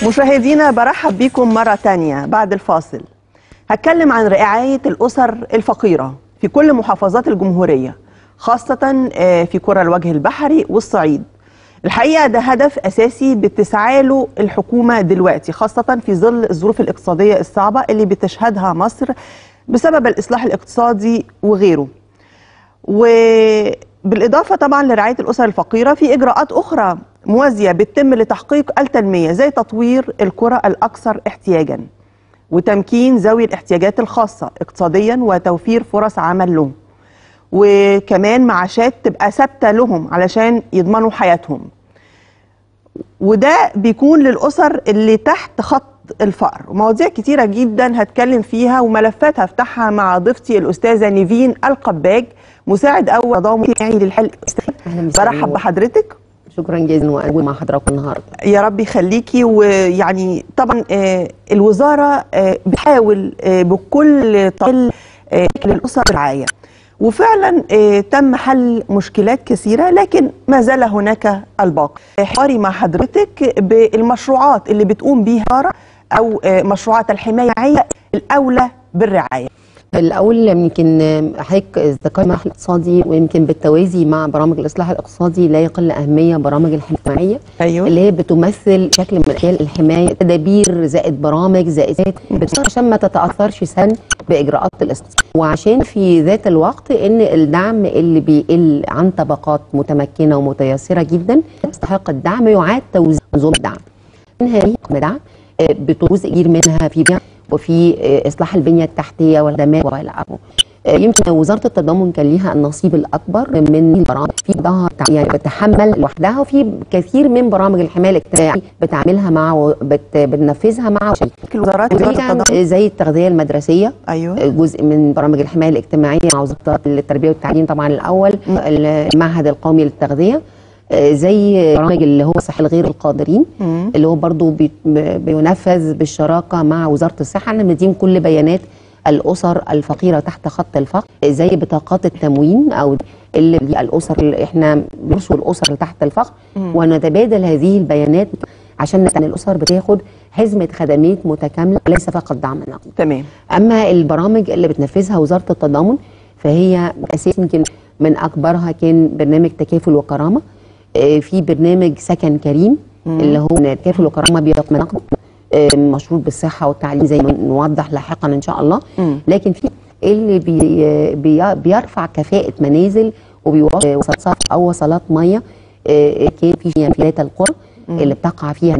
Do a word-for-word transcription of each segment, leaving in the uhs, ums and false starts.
مشاهدينا برحب بكم مرة تانية بعد الفاصل. هتكلم عن رعاية الأسر الفقيرة في كل محافظات الجمهورية، خاصة في قرى الوجه البحري والصعيد. الحقيقة ده هدف أساسي بتسعى له الحكومة دلوقتي، خاصة في ظل الظروف الاقتصادية الصعبة اللي بتشهدها مصر بسبب الإصلاح الاقتصادي وغيره. وبالإضافة طبعا لرعاية الأسر الفقيرة في إجراءات أخرى موازية بتتم لتحقيق التنمية، زي تطوير القرى الأكثر احتياجا وتمكين ذوي الاحتياجات الخاصة اقتصاديا وتوفير فرص عمل لهم، وكمان معاشات تبقى ثابتة لهم علشان يضمنوا حياتهم. وده بيكون للأسر اللي تحت خط الفقر. ومواضيع كتيرة جدا هتكلم فيها وملفات هفتحها مع ضيفتي الأستاذة نيفين القباج، مساعد أول تضامن اجتماعي للحل. برحب بحضرتك. شكرا جزيلا وانا مع حضراتكم النهارده. يا رب يخليكي. ويعني طبعا آه الوزاره آه بتحاول آه بكل طريقه آه للاسر الرعايه، وفعلا آه تم حل مشكلات كثيره، لكن ما زال هناك الباقي. حواري مع حضرتك بالمشروعات اللي بتقوم بيها او آه مشروعات الحمايه الاولى بالرعايه. الأول يمكن حضرتك ذكرت الملف الاقتصادي، ويمكن بالتوازي مع برامج الإصلاح الاقتصادي لا يقل أهمية برامج الحماية الاجتماعية. أيوه. اللي هي بتمثل شكل من أشكال الحماية، تدابير زائد برامج زائد عشان ما تتأثرش سن بإجراءات الاستثمار، وعشان في ذات الوقت إن الدعم اللي بيقل عن طبقات متمكنة ومتيسرة جدا تستحق الدعم يعاد توزيع منظومة الدعم. منها دعم بجزء كبير منها في بيع وفي اصلاح البنيه التحتيه والخدمات والى اخره. يمكن وزاره التضامن كان ليها النصيب الاكبر من البرامج، في بعضها يعني بتتحمل لوحدها، وفي كثير من برامج الحمايه الاجتماعيه بتعملها مع بت بتنفذها مع الوزارات زي التغذيه المدرسيه. ايوه، جزء من برامج الحمايه الاجتماعيه مع وزاره التربيه والتعليم طبعا الاول، المعهد القومي للتغذيه، زي برامج اللي هو صحة الغير القادرين مم. اللي هو برضو بي بينفذ بالشراكة مع وزارة الصحة. احنا بندين كل بيانات الأسر الفقيرة تحت خط الفقر، زي بطاقات التموين أو اللي الأسر اللي احنا بنرشد الأسر اللي تحت الفقر مم. ونتبادل هذه البيانات عشان الأسر بتاخد حزمة خدمات متكاملة وليس فقط دعم نقدي. تمام. أما البرامج اللي بتنفذها وزارة التضامن فهي أساسا يمكن من أكبرها كان برنامج تكافل وكرامة، في برنامج سكن كريم مم. اللي هو تكافل وكرامه بيضم نقد مشروط بالصحه والتعليم زي ما نوضح لاحقا ان شاء الله. مم. لكن في اللي بي بي بيرفع كفاءه منازل وبيوصل صرف او وصلات ميه، كان في يعني ثلاثه القرى اللي بتقع فيها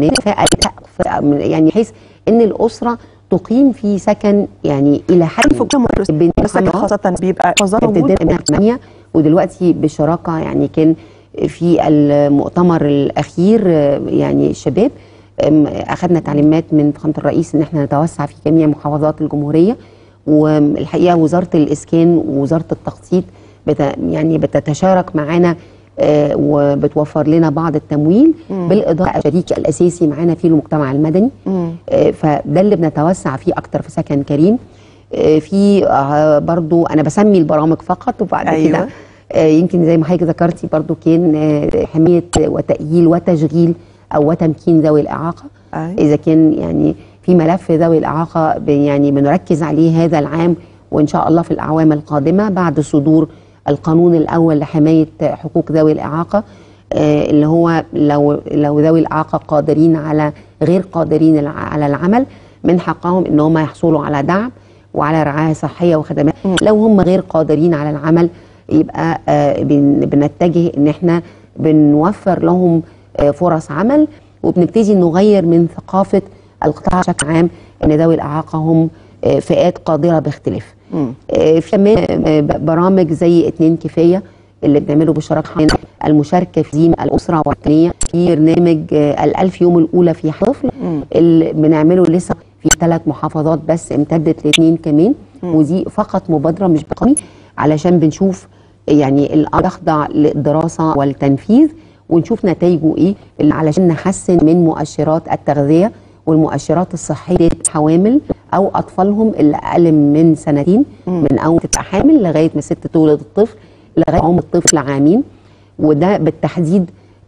يعني بحيث ان الاسره تقيم في سكن يعني الى حد خاصه بيبقى موجود. ودلوقتي بالشراكه يعني كان في المؤتمر الاخير يعني الشباب اخذنا تعليمات من فخامه الرئيس ان احنا نتوسع في جميع محافظات الجمهوريه. والحقيقه وزاره الاسكان ووزاره التخطيط بت يعني بتتشارك معانا وبتوفر لنا بعض التمويل، مم. بالاضافه الشريك الاساسي معانا فيه المجتمع المدني. فده اللي بنتوسع فيه اكتر في سكن كريم. في برضو انا بسمي البرامج فقط، وبعد أيوة. كده يمكن زي ما حضرتك ذكرتي برضو كان حمايه وتأهيل وتشغيل او وتمكين ذوي الاعاقه. أي. اذا كان يعني في ملف ذوي الاعاقه يعني بنركز عليه هذا العام، وان شاء الله في الاعوام القادمه بعد صدور القانون الاول لحمايه حقوق ذوي الاعاقه، اللي هو لو لو ذوي الاعاقه قادرين على غير قادرين على العمل من حقهم ان هم يحصلوا على دعم وعلى رعايه صحيه وخدمات. م. لو هم غير قادرين على العمل يبقى آه بنتجه ان احنا بنوفر لهم آه فرص عمل، وبنبتدي نغير من ثقافه القطاع بشكل عام ان ذوي الاعاقه هم آه فئات قادره باختلاف. آه في كمان آه برامج زي اتنين كفايه اللي بنعمله بالشراكه، المشاركه في تنظيم الاسره والتنميه، في برنامج آه الالف يوم الاولى في طفل اللي بنعمله لسه في ثلاث محافظات بس امتدت لاثنين كمان. مم. ودي فقط مبادره مش بقومي علشان بنشوف يعني الامر يخضع للدراسه والتنفيذ ونشوف نتائجه ايه، علشان نحسن من مؤشرات التغذيه والمؤشرات الصحيه للحوامل او اطفالهم اللي اقل من سنتين. مم. من اول تبقى حامل لغايه ما الست تولد الطفل لغايه عمر الطفل عامين. وده بالتحديد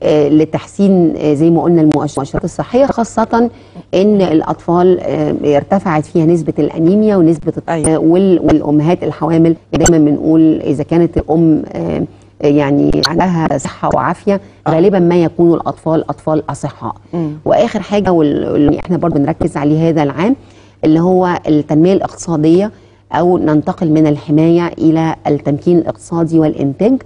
آه لتحسين آه زي ما قلنا المؤشرات الصحيه، خاصه ان الاطفال آه ارتفعت فيها نسبه الانيميا ونسبه أيوة. والامهات الحوامل. دايما بنقول اذا كانت الام آه يعني عندها صحه وعافيه غالبا ما يكون الاطفال اطفال اصحاء. واخر حاجه واللي احنا برضه بنركز عليه هذا العام اللي هو التنميه الاقتصاديه، او ننتقل من الحمايه الى التمكين الاقتصادي والانتاج،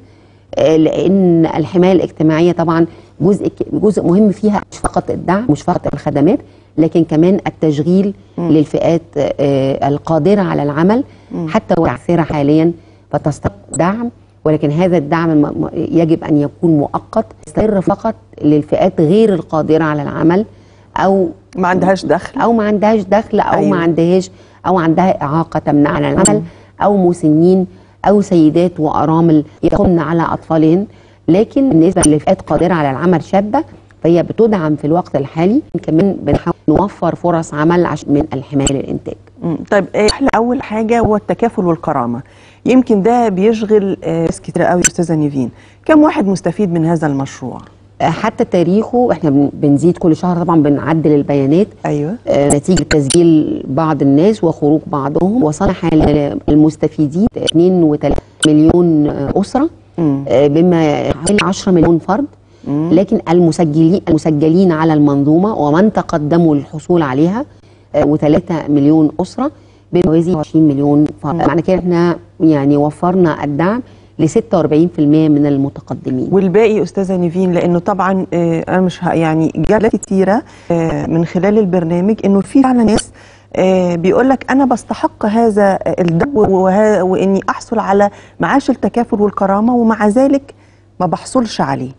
لان الحمايه الاجتماعيه طبعا جزء جزء مهم فيها مش فقط الدعم مش فقط الخدمات، لكن كمان التشغيل م. للفئات القادره على العمل حتى ومعثره حاليا فتستحق دعم، ولكن هذا الدعم يجب ان يكون مؤقت يستمر فقط للفئات غير القادره على العمل او ما عندهاش دخل او ما عندهاش دخل او أيوة. ما عندهاش او عندها اعاقه تمنع عن العمل، او مسنين او سيدات وارامل يدخلن على اطفالهن. لكن بالنسبه لفئات قادره على العمل شابه فهي بتدعم في الوقت الحالي. كمان بنحاول نوفر فرص عمل من الحمايه للانتاج. طيب احنا اول حاجه هو التكافل والكرامه، يمكن ده بيشغل ناس كتير قوي. استاذه نيفين، كم واحد مستفيد من هذا المشروع؟ حتى تاريخه احنا بنزيد كل شهر، طبعا بنعدل البيانات. ايوه. آه نتيجه تسجيل بعض الناس وخروج بعضهم وصلنا حاليا المستفيدين اثنين وثلاثين مليون اسره، آه بما حوالي عشرة مليون فرد. مم. لكن المسجلين المسجلين على المنظومه ومن تقدموا للحصول عليها آه وثلاثة مليون اسره بما يوازي عشرين مليون فرد. معنى كده احنا يعني وفرنا الدعم ل ستة وأربعين بالمئة من المتقدمين. والباقي استاذه نيفين، لانه طبعا آه انا مش يعني جالت كتيره آه من خلال البرنامج انه في فعلا ناس آه بيقول لك انا بستحق هذا الدعم واني احصل على معاش التكافل والكرامه ومع ذلك ما بحصلش عليه.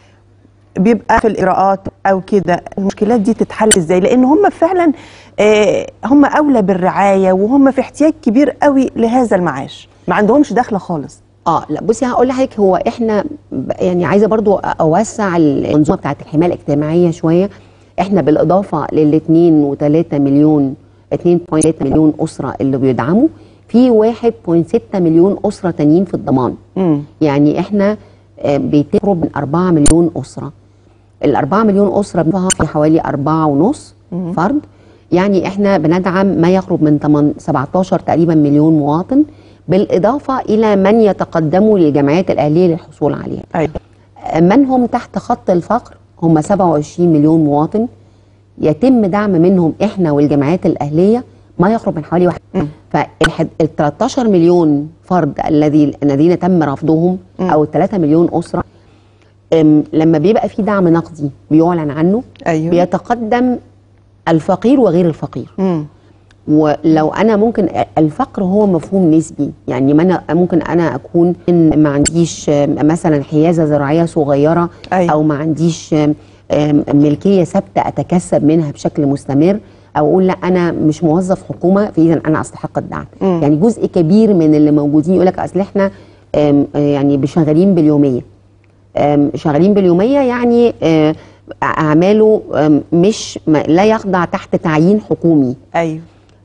بيبقى في الاجراءات او كده، المشكلات دي تتحل ازاي؟ لان هم فعلا آه هم اولى بالرعايه وهم في احتياج كبير قوي لهذا المعاش، ما عندهمش دخل خالص. اه لا بصي هقول لحضرتك، هو احنا يعني عايزه برضو اوسع المنظومه بتاعت الحمايه الاجتماعيه شويه. احنا بالاضافه لل اثنين وثلاثة مليون اثنين فاصلة ثلاثة مليون اسره اللي بيدعموا، في واحد فاصلة ستة مليون اسره تانيين في الضمان. مم. يعني احنا بيتقرب من أربعة مليون اسره. ال أربعة مليون اسره في حوالي أربعة ونص فرد، يعني احنا بندعم ما يقرب من سبعتاشر تقريبا مليون مواطن، بالإضافة إلى من يتقدموا للجمعيات الأهلية للحصول عليها. أيوة. من هم تحت خط الفقر هم سبعة وعشرين مليون مواطن، يتم دعم منهم إحنا والجمعيات الأهلية ما يقرب من حوالي واحد. فال تلتاشر مليون فرد الذي الذين تم رفضهم م. أو ثلاثة مليون أسرة، لما بيبقى في دعم نقدي بيعلن عنه. أيوة. بيتقدم الفقير وغير الفقير. م. ولو انا ممكن الفقر هو مفهوم نسبي، يعني ما انا ممكن انا اكون ما عنديش مثلا حيازه زراعيه صغيره. أيوة. او ما عنديش ملكيه ثابته اتكسب منها بشكل مستمر، او اقول لا انا مش موظف حكومه فاذا انا استحق الدعم. م. يعني جزء كبير من اللي موجودين يقول لك اصل احنا يعني شغالين باليوميه. شغالين باليوميه يعني اعماله مش لا يخضع تحت تعيين حكومي. ايوه.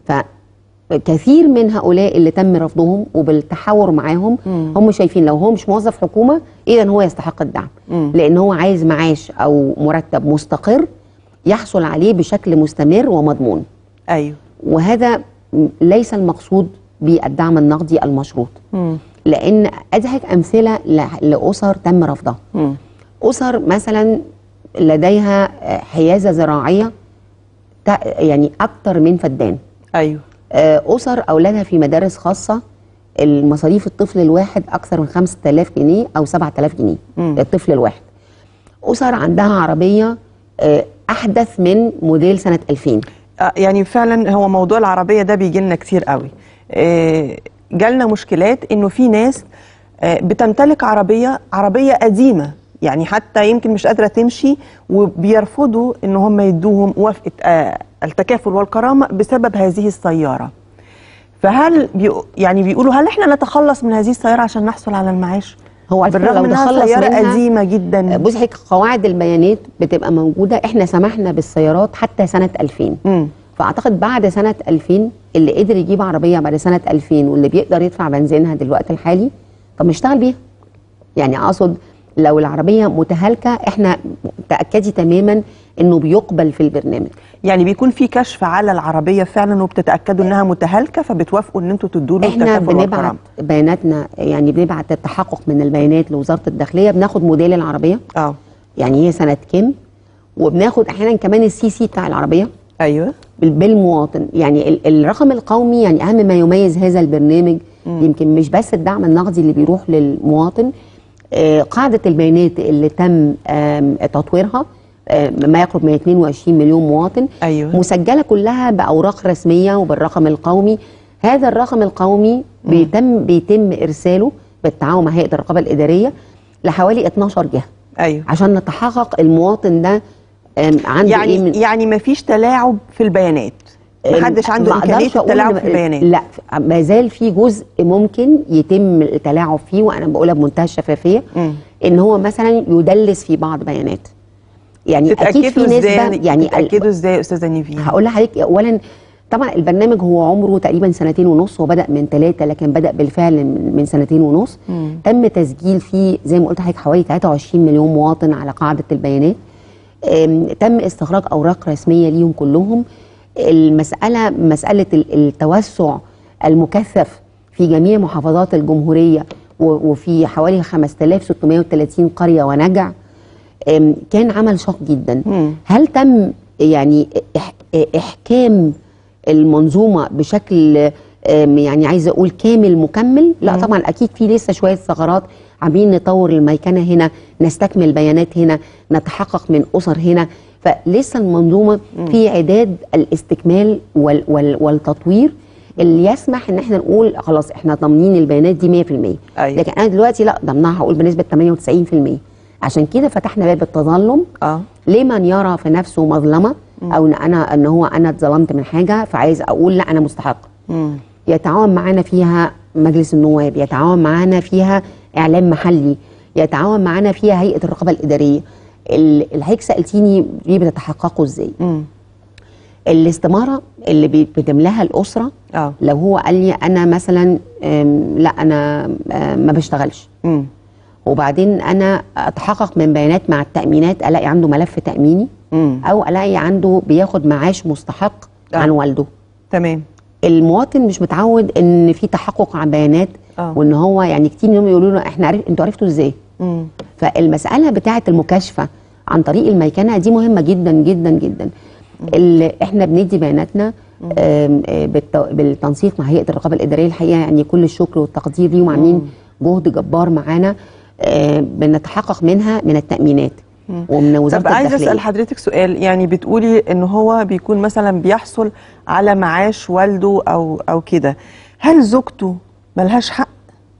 فكثير من هؤلاء اللي تم رفضهم وبالتحاور معاهم مم. هم شايفين لو هو مش موظف حكومه اذا هو يستحق الدعم. مم. لان هو عايز معاش او مرتب مستقر يحصل عليه بشكل مستمر ومضمون. ايوه. وهذا ليس المقصود بالدعم النقدي المشروط. مم. لان ادهك امثله لاسر تم رفضها. مم. اسر مثلا لديها حيازه زراعيه يعني اكتر من فدان. ايوه. اسر اولادها في مدارس خاصه، المصاريف الطفل الواحد اكثر من خمسة آلاف جنيه او سبعة آلاف جنيه. مم. الطفل الواحد. اسر عندها عربيه احدث من موديل سنه ألفين. يعني فعلا هو موضوع العربيه ده بيجي لنا كتير قوي. جالنا مشكلات انه في ناس بتمتلك عربيه عربيه قديمه، يعني حتى يمكن مش قادره تمشي، وبيرفضوا ان هم يدوهم موافقه آه التكافل والكرامه بسبب هذه السياره. فهل بيقو يعني بيقولوا هل احنا نتخلص من هذه السياره عشان نحصل على المعاش؟ هو بالرغم انها سياره قديمه جدا. بصي حضرتك قواعد البيانات بتبقى موجوده، احنا سمحنا بالسيارات حتى سنه ألفين. م. فاعتقد بعد سنه ألفين اللي قدر يجيب عربيه بعد سنه ألفين واللي بيقدر يدفع بنزينها دلوقتي الحالي طب نشتغل بيها. يعني اقصد لو العربيه متهالكه احنا تاكدي تماما انه بيقبل في البرنامج. يعني بيكون في كشف على العربيه فعلا وبتتاكدوا انها متهالكه فبتوافقوا ان انتوا تدوا له احنا التكافل بنبعت والكرامه. بياناتنا، يعني بنبعت التحقق من البيانات لوزاره الداخليه، بناخد موديل العربيه اه يعني هي سنه كام، وبناخد احيانا كمان السي سي بتاع العربيه ايوه بالمواطن. يعني ال- الرقم القومي يعني اهم ما يميز هذا البرنامج مم. يمكن مش بس الدعم النقدي اللي بيروح للمواطن، آه قاعده البيانات اللي تم آه تطويرها آه ما يقرب من اثنين وعشرين مليون مواطن، أيوة. مسجله كلها باوراق رسميه وبالرقم القومي. هذا الرقم القومي مم. بيتم بيتم ارساله بالتعاون مع هيئه الرقابه الاداريه لحوالي اتناشر جهه. ايوه عشان نتحقق المواطن ده عنده يعني ايه من يعني ما فيش تلاعب في البيانات، ما حدش عنده امكانيه التلاعب في البيانات. لا، ما زال في جزء ممكن يتم التلاعب فيه، وانا بقولها بمنتهى الشفافيه. م. ان هو مثلا يدلس في بعض بيانات. يعني اكيد في نسبه، يعني تتاكدوا ازاي يا استاذه نيفين؟ هقول لحضرتك اولا طبعا البرنامج هو عمره تقريبا سنتين ونص، هو بدا من ثلاثه لكن بدا بالفعل من سنتين ونص. م. تم تسجيل فيه زي ما قلت لحضرتك حوالي ثلاثة وعشرين مليون مواطن على قاعده البيانات. تم استخراج اوراق رسميه ليهم كلهم. المساله مساله التوسع المكثف في جميع محافظات الجمهوريه وفي حوالي خمسة آلاف وستمائة وثلاثين قريه ونجع، كان عمل شاق جدا. م. هل تم يعني احكام المنظومه بشكل يعني عايزه اقول كامل مكمل؟ لا م. طبعا اكيد في لسه شويه ثغرات، عاملين نطور الميكنه هنا، نستكمل بيانات هنا، نتحقق من اسر هنا، فلسه المنظومه م. في اعداد الاستكمال وال وال والتطوير اللي يسمح ان احنا نقول خلاص احنا ضامنين البيانات دي مية في المية. أيوة. لكن انا دلوقتي لا ضمنها هقول بنسبه ثمانية وتسعين في المية. عشان كده فتحنا باب التظلم اه لمن يرى في نفسه مظلمه م. او ان انا ان هو انا اتظلمت من حاجه فعايز اقول لا انا مستحق. م. يتعاون معانا فيها مجلس النواب، يتعاون معانا فيها اعلام محلي، يتعاون معانا فيها هيئه الرقابه الاداريه. اللي حضرتك سالتيني دي بتتحققوا ازاي؟ م. الاستماره اللي بتملاها الاسره أوه. لو هو قال لي انا مثلا لا انا ما بشتغلش م. وبعدين انا اتحقق من بيانات مع التامينات الاقي عنده ملف تاميني م. او الاقي عنده بياخد معاش مستحق أوه. عن والده. تمام. المواطن مش متعود ان في تحقق عن بيانات أوه. وان هو يعني كتير منهم يقولوا له احنا عرف انتوا عرفتوا ازاي؟ م. فالمساله بتاعه المكاشفه عن طريق الميكنه دي مهمه جدا جدا جدا. اللي احنا بندي بياناتنا بالتنسيق مع هيئه الرقابه الاداريه، الحقيقه يعني كل الشكر والتقدير ليهم، عاملين جهد جبار معانا بنتحقق منها من التامينات ومن وزاره الداخليه. طب عايز اسال حضرتك سؤال، يعني بتقولي ان هو بيكون مثلا بيحصل على معاش والده او او كده، هل زوجته ملهاش حق؟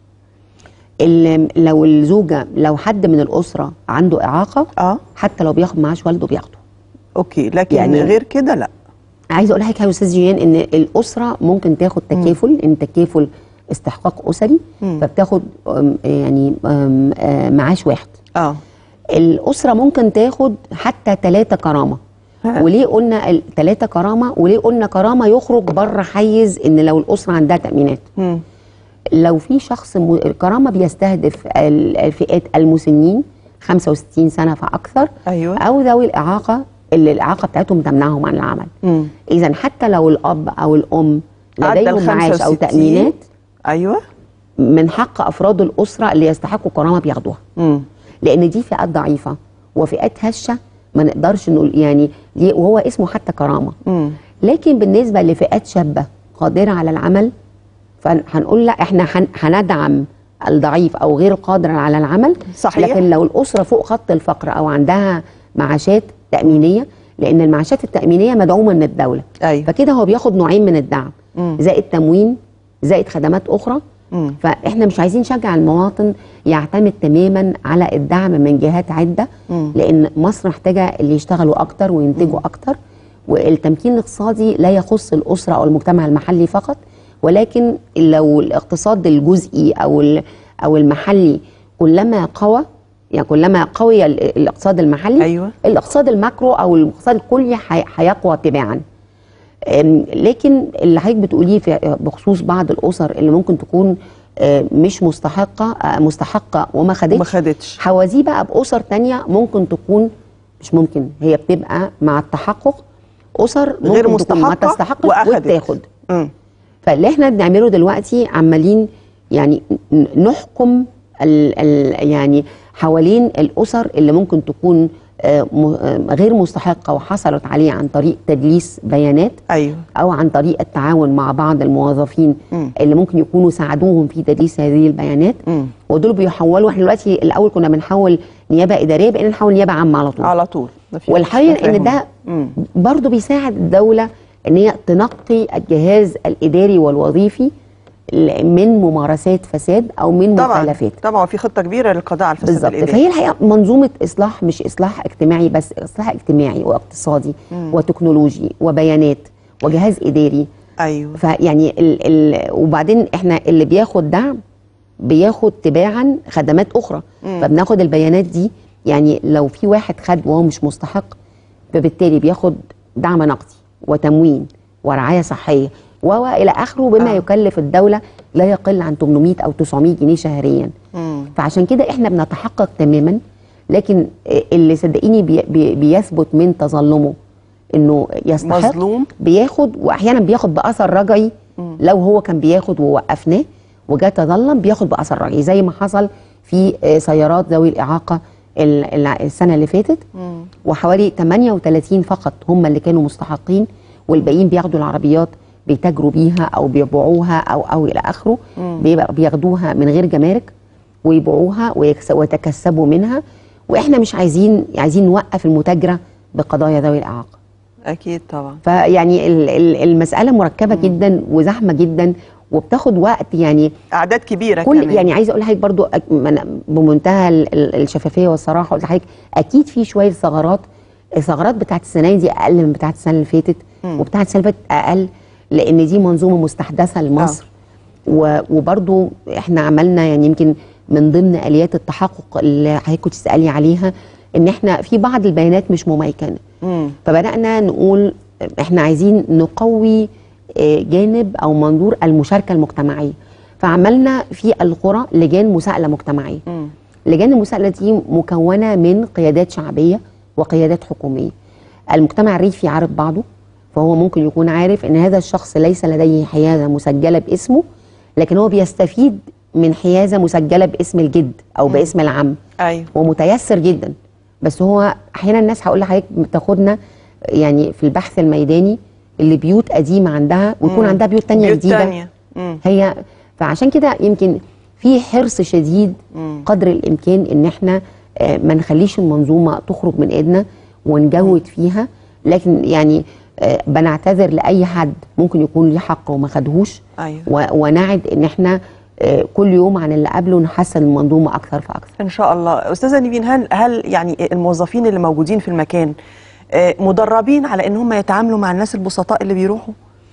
لو الزوجه لو حد من الاسره عنده اعاقه اه حتى لو بياخد معاش والده بياخده. اوكي، لكن يعني غير كده لا. عايزه اقول لحضرتك يا استاذ جيان ان الاسره ممكن تاخد تكافل، م. ان تكافل استحقاق اسري، م. فبتاخد يعني معاش واحد. اه الاسره ممكن تاخد حتى ثلاثه كرامه. ها. وليه قلنا ثلاثه كرامه؟ وليه قلنا كرامه يخرج بره حيز ان لو الاسره عندها تامينات؟ م. لو في شخص م... الكرامه بيستهدف الفئات المسنين خمسة وستين سنه فاكثر. أيوة. او ذوي الاعاقه اللي الاعاقه بتاعتهم تمنعهم عن العمل. اذا حتى لو الاب او الام لديهم معاش او تامينات، ايوه، من حق افراد الاسره اللي يستحقوا كرامه بياخدوها. مم. لان دي فئات ضعيفه وفئات هشه ما نقدرش نقول يعني، وهو اسمه حتى كرامه. مم. لكن بالنسبه لفئات شابه قادره على العمل فهنقول لا احنا هندعم الضعيف او غير قادر على العمل. صحيح. لكن لو الاسره فوق خط الفقر او عندها معاشات تامينيه، لان المعاشات التامينيه مدعومه من الدوله. أيوة. فكده هو بياخد نوعين من الدعم، مم. زائد تموين زائد خدمات اخرى. مم. فاحنا مش عايزين نشجع المواطن يعتمد تماما على الدعم من جهات عده. مم. لان مصر محتاجه اللي يشتغلوا اكتر وينتجوا اكتر، والتمكين الاقتصادي لا يخص الاسره او المجتمع المحلي فقط، ولكن لو الاقتصاد الجزئي او او المحلي كلما قوى، يعني كلما قوي الاقتصاد المحلي، أيوة. الاقتصاد الماكرو او الاقتصاد الكلي هيقوى تباعا. لكن اللي حضرتك بتقوليه بخصوص بعض الاسر اللي ممكن تكون مش مستحقه مستحقه وما خدتش، ما خدتش حوازيه بقى باسر ثانيه ممكن تكون مش ممكن، هي بتبقى مع التحقق اسر غير ممكن تكون ما مستحقة تستحقش وأخدت. وتاخد. مم. فاللي احنا بنعمله دلوقتي عمالين يعني ن- نحكم ال ال يعني حوالين الاسر اللي ممكن تكون آه، م- آه، غير مستحقه وحصلت عليه عن طريق تدليس بيانات، ايوه او عن طريق التعاون مع بعض الموظفين مم. اللي ممكن يكونوا ساعدوهم في تدليس هذه البيانات. مم. ودول بيحولوا. احنا دلوقتي الاول كنا بنحول نيابه اداريه، بقينا نحول نيابه عامه على طول. على طول. ما في والحقيقه ان تفاهم. ده مم. برضو بيساعد الدوله ان هي تنقي الجهاز الاداري والوظيفي ل- من ممارسات فساد او من طبعا مخالفات. طبعا في خطه كبيره للقضاء على الفساد بالظبط. الاداري. فهي الحقيقه منظومه اصلاح، مش اصلاح اجتماعي بس، اصلاح اجتماعي واقتصادي مم. وتكنولوجي وبيانات وجهاز اداري. ايوه فيعني ال ال وبعدين احنا اللي بياخد دعم بياخد تباعا خدمات اخرى. مم. فبناخد البيانات دي، يعني لو في واحد خد وهو مش مستحق، فبالتالي بياخد دعم نقدي وتموين ورعايه صحيه والى اخره، بما آه. آه. يكلف الدوله لا يقل عن ثمانمائة او تسعمائة جنيه شهريا. مم. فعشان كده احنا بنتحقق تماما. لكن اللي صدقيني بي بي بيثبت من تظلمه انه يستحق مظلوم. بياخد، واحيانا بياخد باثر رجعي. لو هو كان بياخد ووقفناه وجا تظلم بياخد باثر رجعي، زي ما حصل في آه، سيارات ذوي الاعاقه ال- ال- السنه اللي فاتت. مم. وحوالي ثمانية وثلاثين فقط هم اللي كانوا مستحقين، والباقيين بياخدوا العربيات بيتاجروا بيها او بيبيعوها او او الى اخره. بيبقى بياخدوها من غير جمارك ويبيعوها ويكس- ويتكسبوا منها. واحنا مش عايزين عايزين نوقف المتاجره بقضايا ذوي الاعاقه. اكيد طبعا. فيعني ال- ال- المساله مركبه جدا وزحمه جدا وبتاخد وقت. يعني اعداد كبيره كل كمان. يعني عايزه اقول لحضرتك برضو أك- من- بمنتهى ال- ال- الشفافيه والصراحه، قلت لحضرتك اكيد في شويه ثغرات. الثغرات بتاعت السنه دي اقل من بتاعت السنه اللي فاتت، وبتاعت السنه اللي فاتت اقل لان دي منظومه مستحدثه لمصر. و- وبرضو احنا عملنا يعني يمكن من ضمن اليات التحقق اللي حضرتك كنت تسالي عليها ان احنا في بعض البيانات مش مميكنه. مم. فبدانا نقول احنا عايزين نقوي آه، جانب او منظور المشاركه المجتمعيه. فعملنا في القرى لجان مساءله مجتمعيه. مم. لجان المساءله دي مكونه من قيادات شعبيه وقيادات حكوميه. المجتمع الريفي عارف بعضه، فهو ممكن يكون عارف ان هذا الشخص ليس لديه حيازه مسجله باسمه، لكن هو بيستفيد من حيازه مسجله باسم الجد او باسم العم، ايوه ومتيسر جدا. بس هو احيانا الناس هقول لحضرتك بتاخدنا يعني في البحث الميداني اللي بيوت قديمه عندها ويكون مم. عندها بيوت تانية بيوت جديده. تانية. مم. هي فعشان كده يمكن في حرص شديد مم. قدر الامكان ان احنا آه، ما نخليش المنظومه تخرج من ايدنا ونجود فيها. لكن يعني آه، بنعتذر لاي حد ممكن يكون ليه حق وما خدهوش. ايوه و- ونعد ان احنا آه، كل يوم عن اللي قبله نحسن المنظومه اكثر فاكثر. ان شاء الله. استاذه نيفين، هل هل يعني الموظفين اللي موجودين في المكان آه، مدربين على ان هم يتعاملوا مع الناس البسطاء اللي بيروحوا؟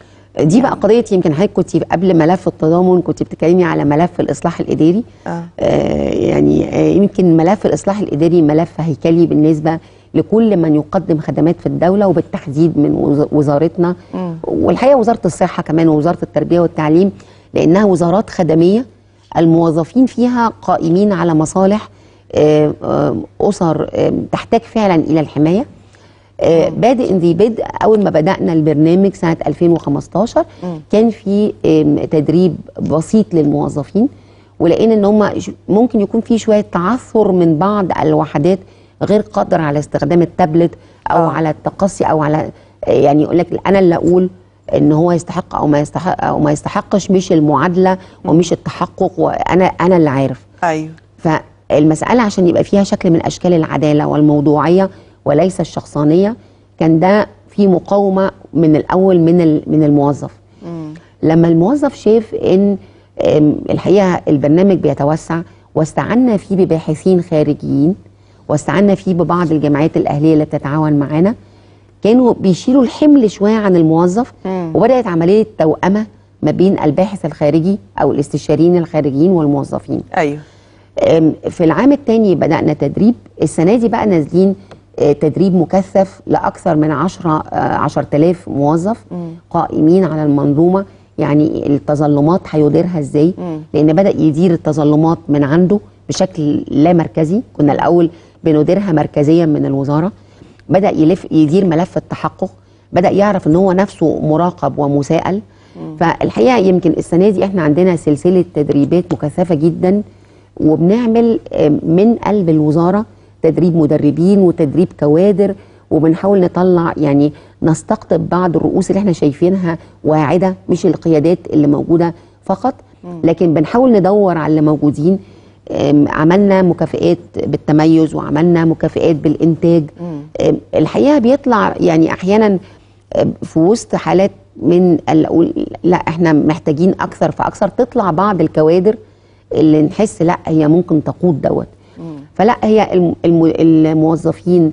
دي بقى قضيه يمكن حضرتك كنت قبل ملف التضامن كنت بتتكلمي على ملف الاصلاح الاداري. آه. آه يعني آه يمكن ملف الاصلاح الاداري ملف هيكلي بالنسبه لكل من يقدم خدمات في الدوله، وبالتحديد من وز- وزارتنا. مم. والحقيقه وزاره الصحه كمان ووزاره التربيه والتعليم، لانها وزارات خدميه الموظفين فيها قائمين على مصالح آه، آه، اسر آه، تحتاج فعلا الى الحمايه. آه، بادئ ذي بدء. اول ما بدانا البرنامج سنه ألفين وخمستاشر مم. كان في آم، تدريب بسيط للموظفين، ولقينا ان هم ش- ممكن يكون في شويه تعثر من بعض الوحدات غير قادره على استخدام التابلت او آه. على التقصي او على آه، يعني يقول لك انا اللي اقول ان هو يستحق او ما يستحق او ما يستحقش، مش المعادله ومش التحقق، وانا انا اللي عارف. ايوه فالمسألة عشان يبقى فيها شكل من أشكال العدالة والموضوعية وليس الشخصانية، كان ده في مقاومة من الأول من ال- من الموظف. مم. لما الموظف شاف إن آم، الحقيقة البرنامج بيتوسع، واستعنا فيه بباحثين خارجيين، واستعنا فيه ببعض الجمعيات الأهلية اللي بتتعاون معانا، كانوا بيشيلوا الحمل شوية عن الموظف. مم. وبدأت عملية توأمة ما بين الباحث الخارجي أو الاستشاريين الخارجيين والموظفين. ايوه أم، في العام الثاني بدأنا تدريب. السنة دي بقى نازلين آه، تدريب مكثف لأكثر من عشرة آه، عشرة آلاف موظف مم. قائمين على المنظومة. يعني التظلمات هيديرها ازاي، مم. لأن بدأ يدير التظلمات من عنده بشكل لا مركزي. كنا الأول بنديرها مركزيا من الوزارة، بدا يلف يدير ملف التحقق، بدا يعرف ان هو نفسه مراقب ومساءل. فالحقيقه يمكن السنه دي احنا عندنا سلسله تدريبات مكثفه جدا، وبنعمل من قلب الوزاره تدريب مدربين وتدريب كوادر، وبنحاول نطلع يعني نستقطب بعض الرؤوس اللي احنا شايفينها واعده، مش القيادات اللي موجوده فقط، لكن بنحاول ندور على اللي موجودين. عملنا مكافئات بالتميز وعملنا مكافئات بالانتاج. الحقيقه بيطلع يعني احيانا في وسط حالات من اقول لا احنا محتاجين اكثر فاكثر، تطلع بعض الكوادر اللي نحس لا هي ممكن تقود دوت. فلا هي الموظفين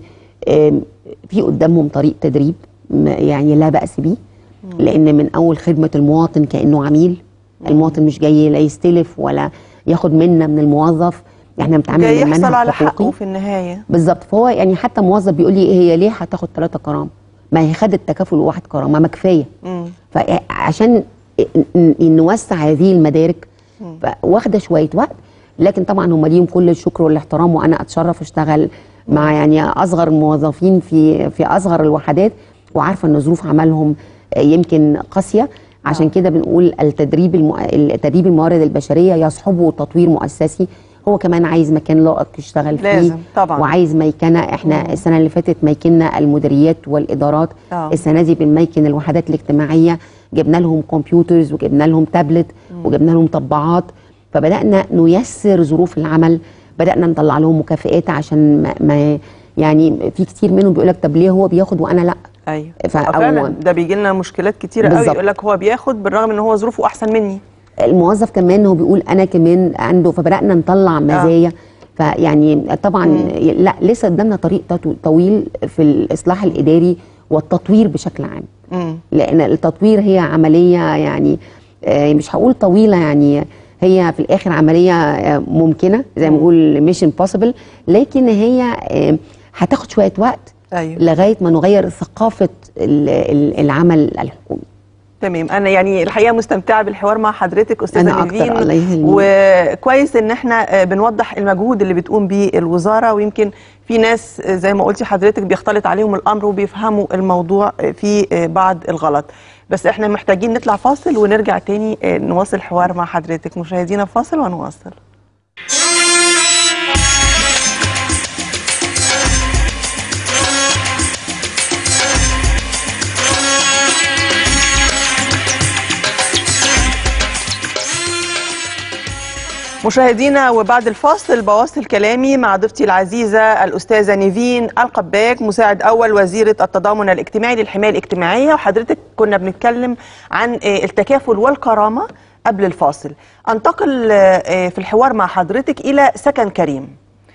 في قدامهم طريق تدريب يعني لا بأس بيه، لان من اول خدمه المواطن كانه عميل. المواطن مش جاي لا يستلف ولا ياخد منا من الموظف، احنا بنتعامل جاي من يحصل على حقوقي حقه في النهايه. بالظبط. فهو يعني حتى موظف بيقول لي هي ليه هتاخد ثلاثة كرامه؟ ما هي خدت تكافل واحد كرامه ما كفايه. فعشان نوسع هذه المدارك واخده شويه وقت، لكن طبعا هم ليهم كل الشكر والاحترام، وانا اتشرف اشتغل مع يعني اصغر الموظفين في في اصغر الوحدات، وعارفه ان ظروف عملهم يمكن قاسيه. عشان كده بنقول التدريب المو... التدريب الموارد البشريه يصحبه تطوير مؤسسي. هو كمان عايز مكان لائق يشتغل فيه لازم طبعا، وعايز ميكنه. احنا مم. السنه اللي فاتت ميكنا المديريات والادارات. أوه. السنه دي بنميكن الوحدات الاجتماعيه، جبنا لهم كمبيوترز وجبنا لهم تابلت مم. وجبنا لهم طباعات. فبدانا نيسر ظروف العمل، بدانا نطلع لهم مكافئات عشان ما, ما يعني في كتير منهم بيقول لك طب ليه هو بياخد وانا لا. ايوه فعلا ده بيجي لنا مشكلات كتيره قوي، يقول لك هو بياخد بالرغم ان هو ظروفه احسن مني. الموظف كمان هو بيقول انا كمان عنده، فبدانا نطلع مزايا. آه. فيعني طبعا مم. لا لسه قدامنا طريق طويل في الاصلاح الاداري والتطوير بشكل عام. مم. لان التطوير هي عمليه يعني مش هقول طويله، يعني هي في الاخر عمليه ممكنه زي ما بنقول مش امبوسيبل، لكن هي هتاخد شويه وقت. أيوة. لغايه ما نغير ثقافه العمل الحكومي. تمام. انا يعني الحقيقه مستمتعه بالحوار مع حضرتك استاذه نيفين، وكويس ان احنا بنوضح المجهود اللي بتقوم بيه الوزاره، ويمكن في ناس زي ما قلتي حضرتك بيختلط عليهم الامر وبيفهموا الموضوع في بعض الغلط. بس احنا محتاجين نطلع فاصل ونرجع تاني نواصل الحوار مع حضرتك. مشاهدينا فاصل ونواصل. مشاهدينا وبعد الفاصل بواصل كلامي مع ضيفتي العزيزة الأستاذة نيفين القباك، مساعد أول وزيرة التضامن الاجتماعي للحماية الاجتماعية. وحضرتك كنا بنتكلم عن التكافل والكرامة قبل الفاصل. أنتقل في الحوار مع حضرتك إلى سكن كريم.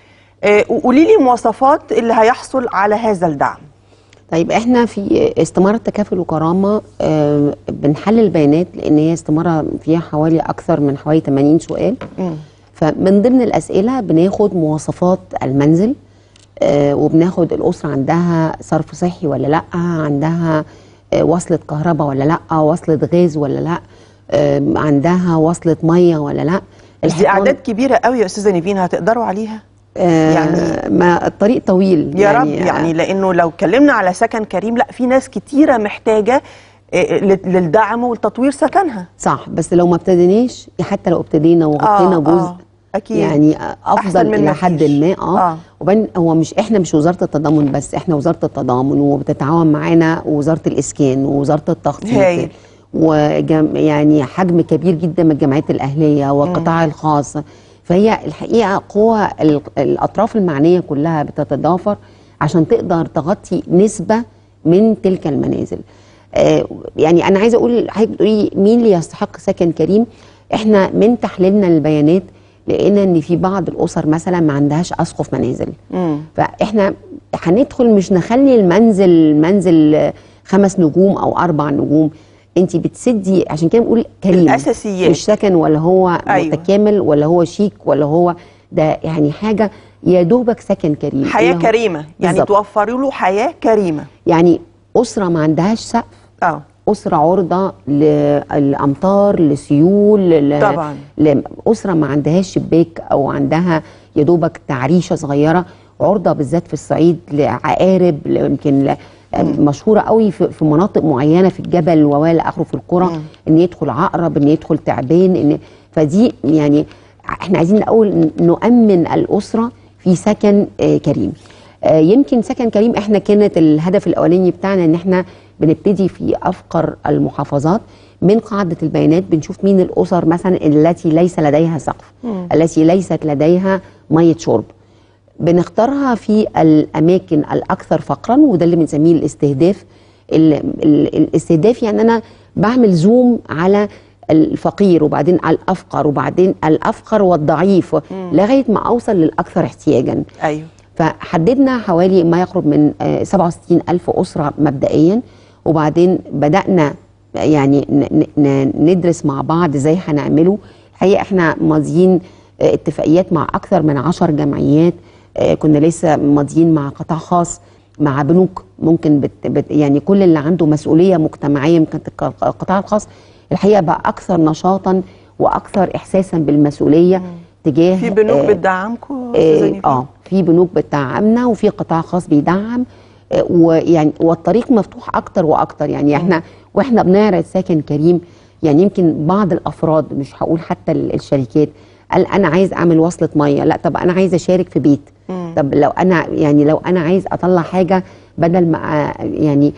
قولي لي مواصفات اللي هيحصل على هذا الدعم. طيب احنا في استمارة تكافل وكرامة آه بنحلل البيانات، لان هي استمارة فيها حوالي اكثر من حوالي ثمانين سؤال. م. فمن ضمن الاسئلة بناخد مواصفات المنزل، آه وبناخد الاسرة عندها صرف صحي ولا لا، عندها آه وصلة كهرباء ولا لا، وصلة غاز ولا لا، آه عندها وصلة مية ولا لا. دي اعداد كبيرة قوي يا استاذة نيفين، هتقدروا عليها؟ يعني ما الطريق طويل يا يعني رب يعني، لانه لو اتكلمنا على سكن كريم لا في ناس كتيره محتاجه للدعم والتطوير سكنها. صح، بس لو ما ابتديناش حتى لو ابتدينا وغطينا آه جزء آه أكيد. يعني افضل الى حد ما. اه, آه. وبين هو مش احنا مش وزاره التضامن بس، احنا وزاره التضامن وبتتعاون معانا وزاره الاسكان ووزاره التخطيط وجم يعني حجم كبير جدا من الجمعيات الاهليه والقطاع م. الخاص. فهي الحقيقه قوى الاطراف المعنيه كلها بتتضافر عشان تقدر تغطي نسبه من تلك المنازل. آه يعني انا عايزه اقول حضرتك بتقولي مين اللي يستحق سكن كريم. احنا من تحليلنا للبيانات لقينا ان في بعض الاسر مثلا ما عندهاش اسقف منازل. مم. فاحنا هندخل مش نخلي المنزل منزل خمس نجوم او اربع نجوم، انت بتسدي عشان كده بنقول كريم الاساسيات، مش سكن ولا هو أيوة. متكامل ولا هو شيك ولا هو ده، يعني حاجه يا دوبك سكن كريم، حياه كريمه يعني توفري له حياه كريمه. يعني اسره ما عندهاش سقف، اه اسره عرضه للامطار لسيول طبعا، لاسره ما عندهاش شباك او عندها يا دوبك تعريشه صغيره، عرضه بالذات في الصعيد لعقارب، يمكن مشهوره قوي في في مناطق معينه في الجبل ووالى اخره في القرى، ان يدخل عقرب، ان يدخل تعبان، ان فدي يعني احنا عايزين الاول نؤمن الاسره في سكن آه كريم. آه يمكن سكن كريم احنا كانت الهدف الاولاني بتاعنا ان احنا بنبتدي في افقر المحافظات من قاعده البيانات، بنشوف مين الاسر مثلا التي ليس لديها سقف، مم. التي ليست لديها ميه شرب، بنختارها في الاماكن الاكثر فقرا، وده اللي بنسميه الاستهداف. ال ال الاستهداف يعني انا بعمل زوم على الفقير وبعدين على الافقر وبعدين الافقر والضعيف لغايه ما اوصل للاكثر احتياجا. ايوه. فحددنا حوالي ما يقرب من سبعة وستين ألف اسره مبدئيا، وبعدين بدانا يعني ندرس مع بعض ازاي هنعمله. الحقيقه احنا ماضيين اتفاقيات مع اكثر من عشر جمعيات، كنا لسه ماضيين مع قطاع خاص، مع بنوك ممكن بت بت يعني كل اللي عنده مسؤوليه مجتمعيه. يمكن القطاع الخاص الحقيقه بقى اكثر نشاطا واكثر احساسا بالمسؤوليه. مم. تجاه في بنوك آه بتدعمكم؟ اه, آه في بنوك بتدعمنا وفي قطاع خاص بيدعم، آه ويعني والطريق مفتوح اكتر واكتر. يعني احنا مم. واحنا بنعرض سكن كريم، يعني يمكن بعض الافراد، مش هقول حتى الشركات، قال انا عايز اعمل وصله ميه، لا طب انا عايز اشارك في بيت. مم. طب لو انا يعني لو انا عايز اطلع حاجه بدل ما يعني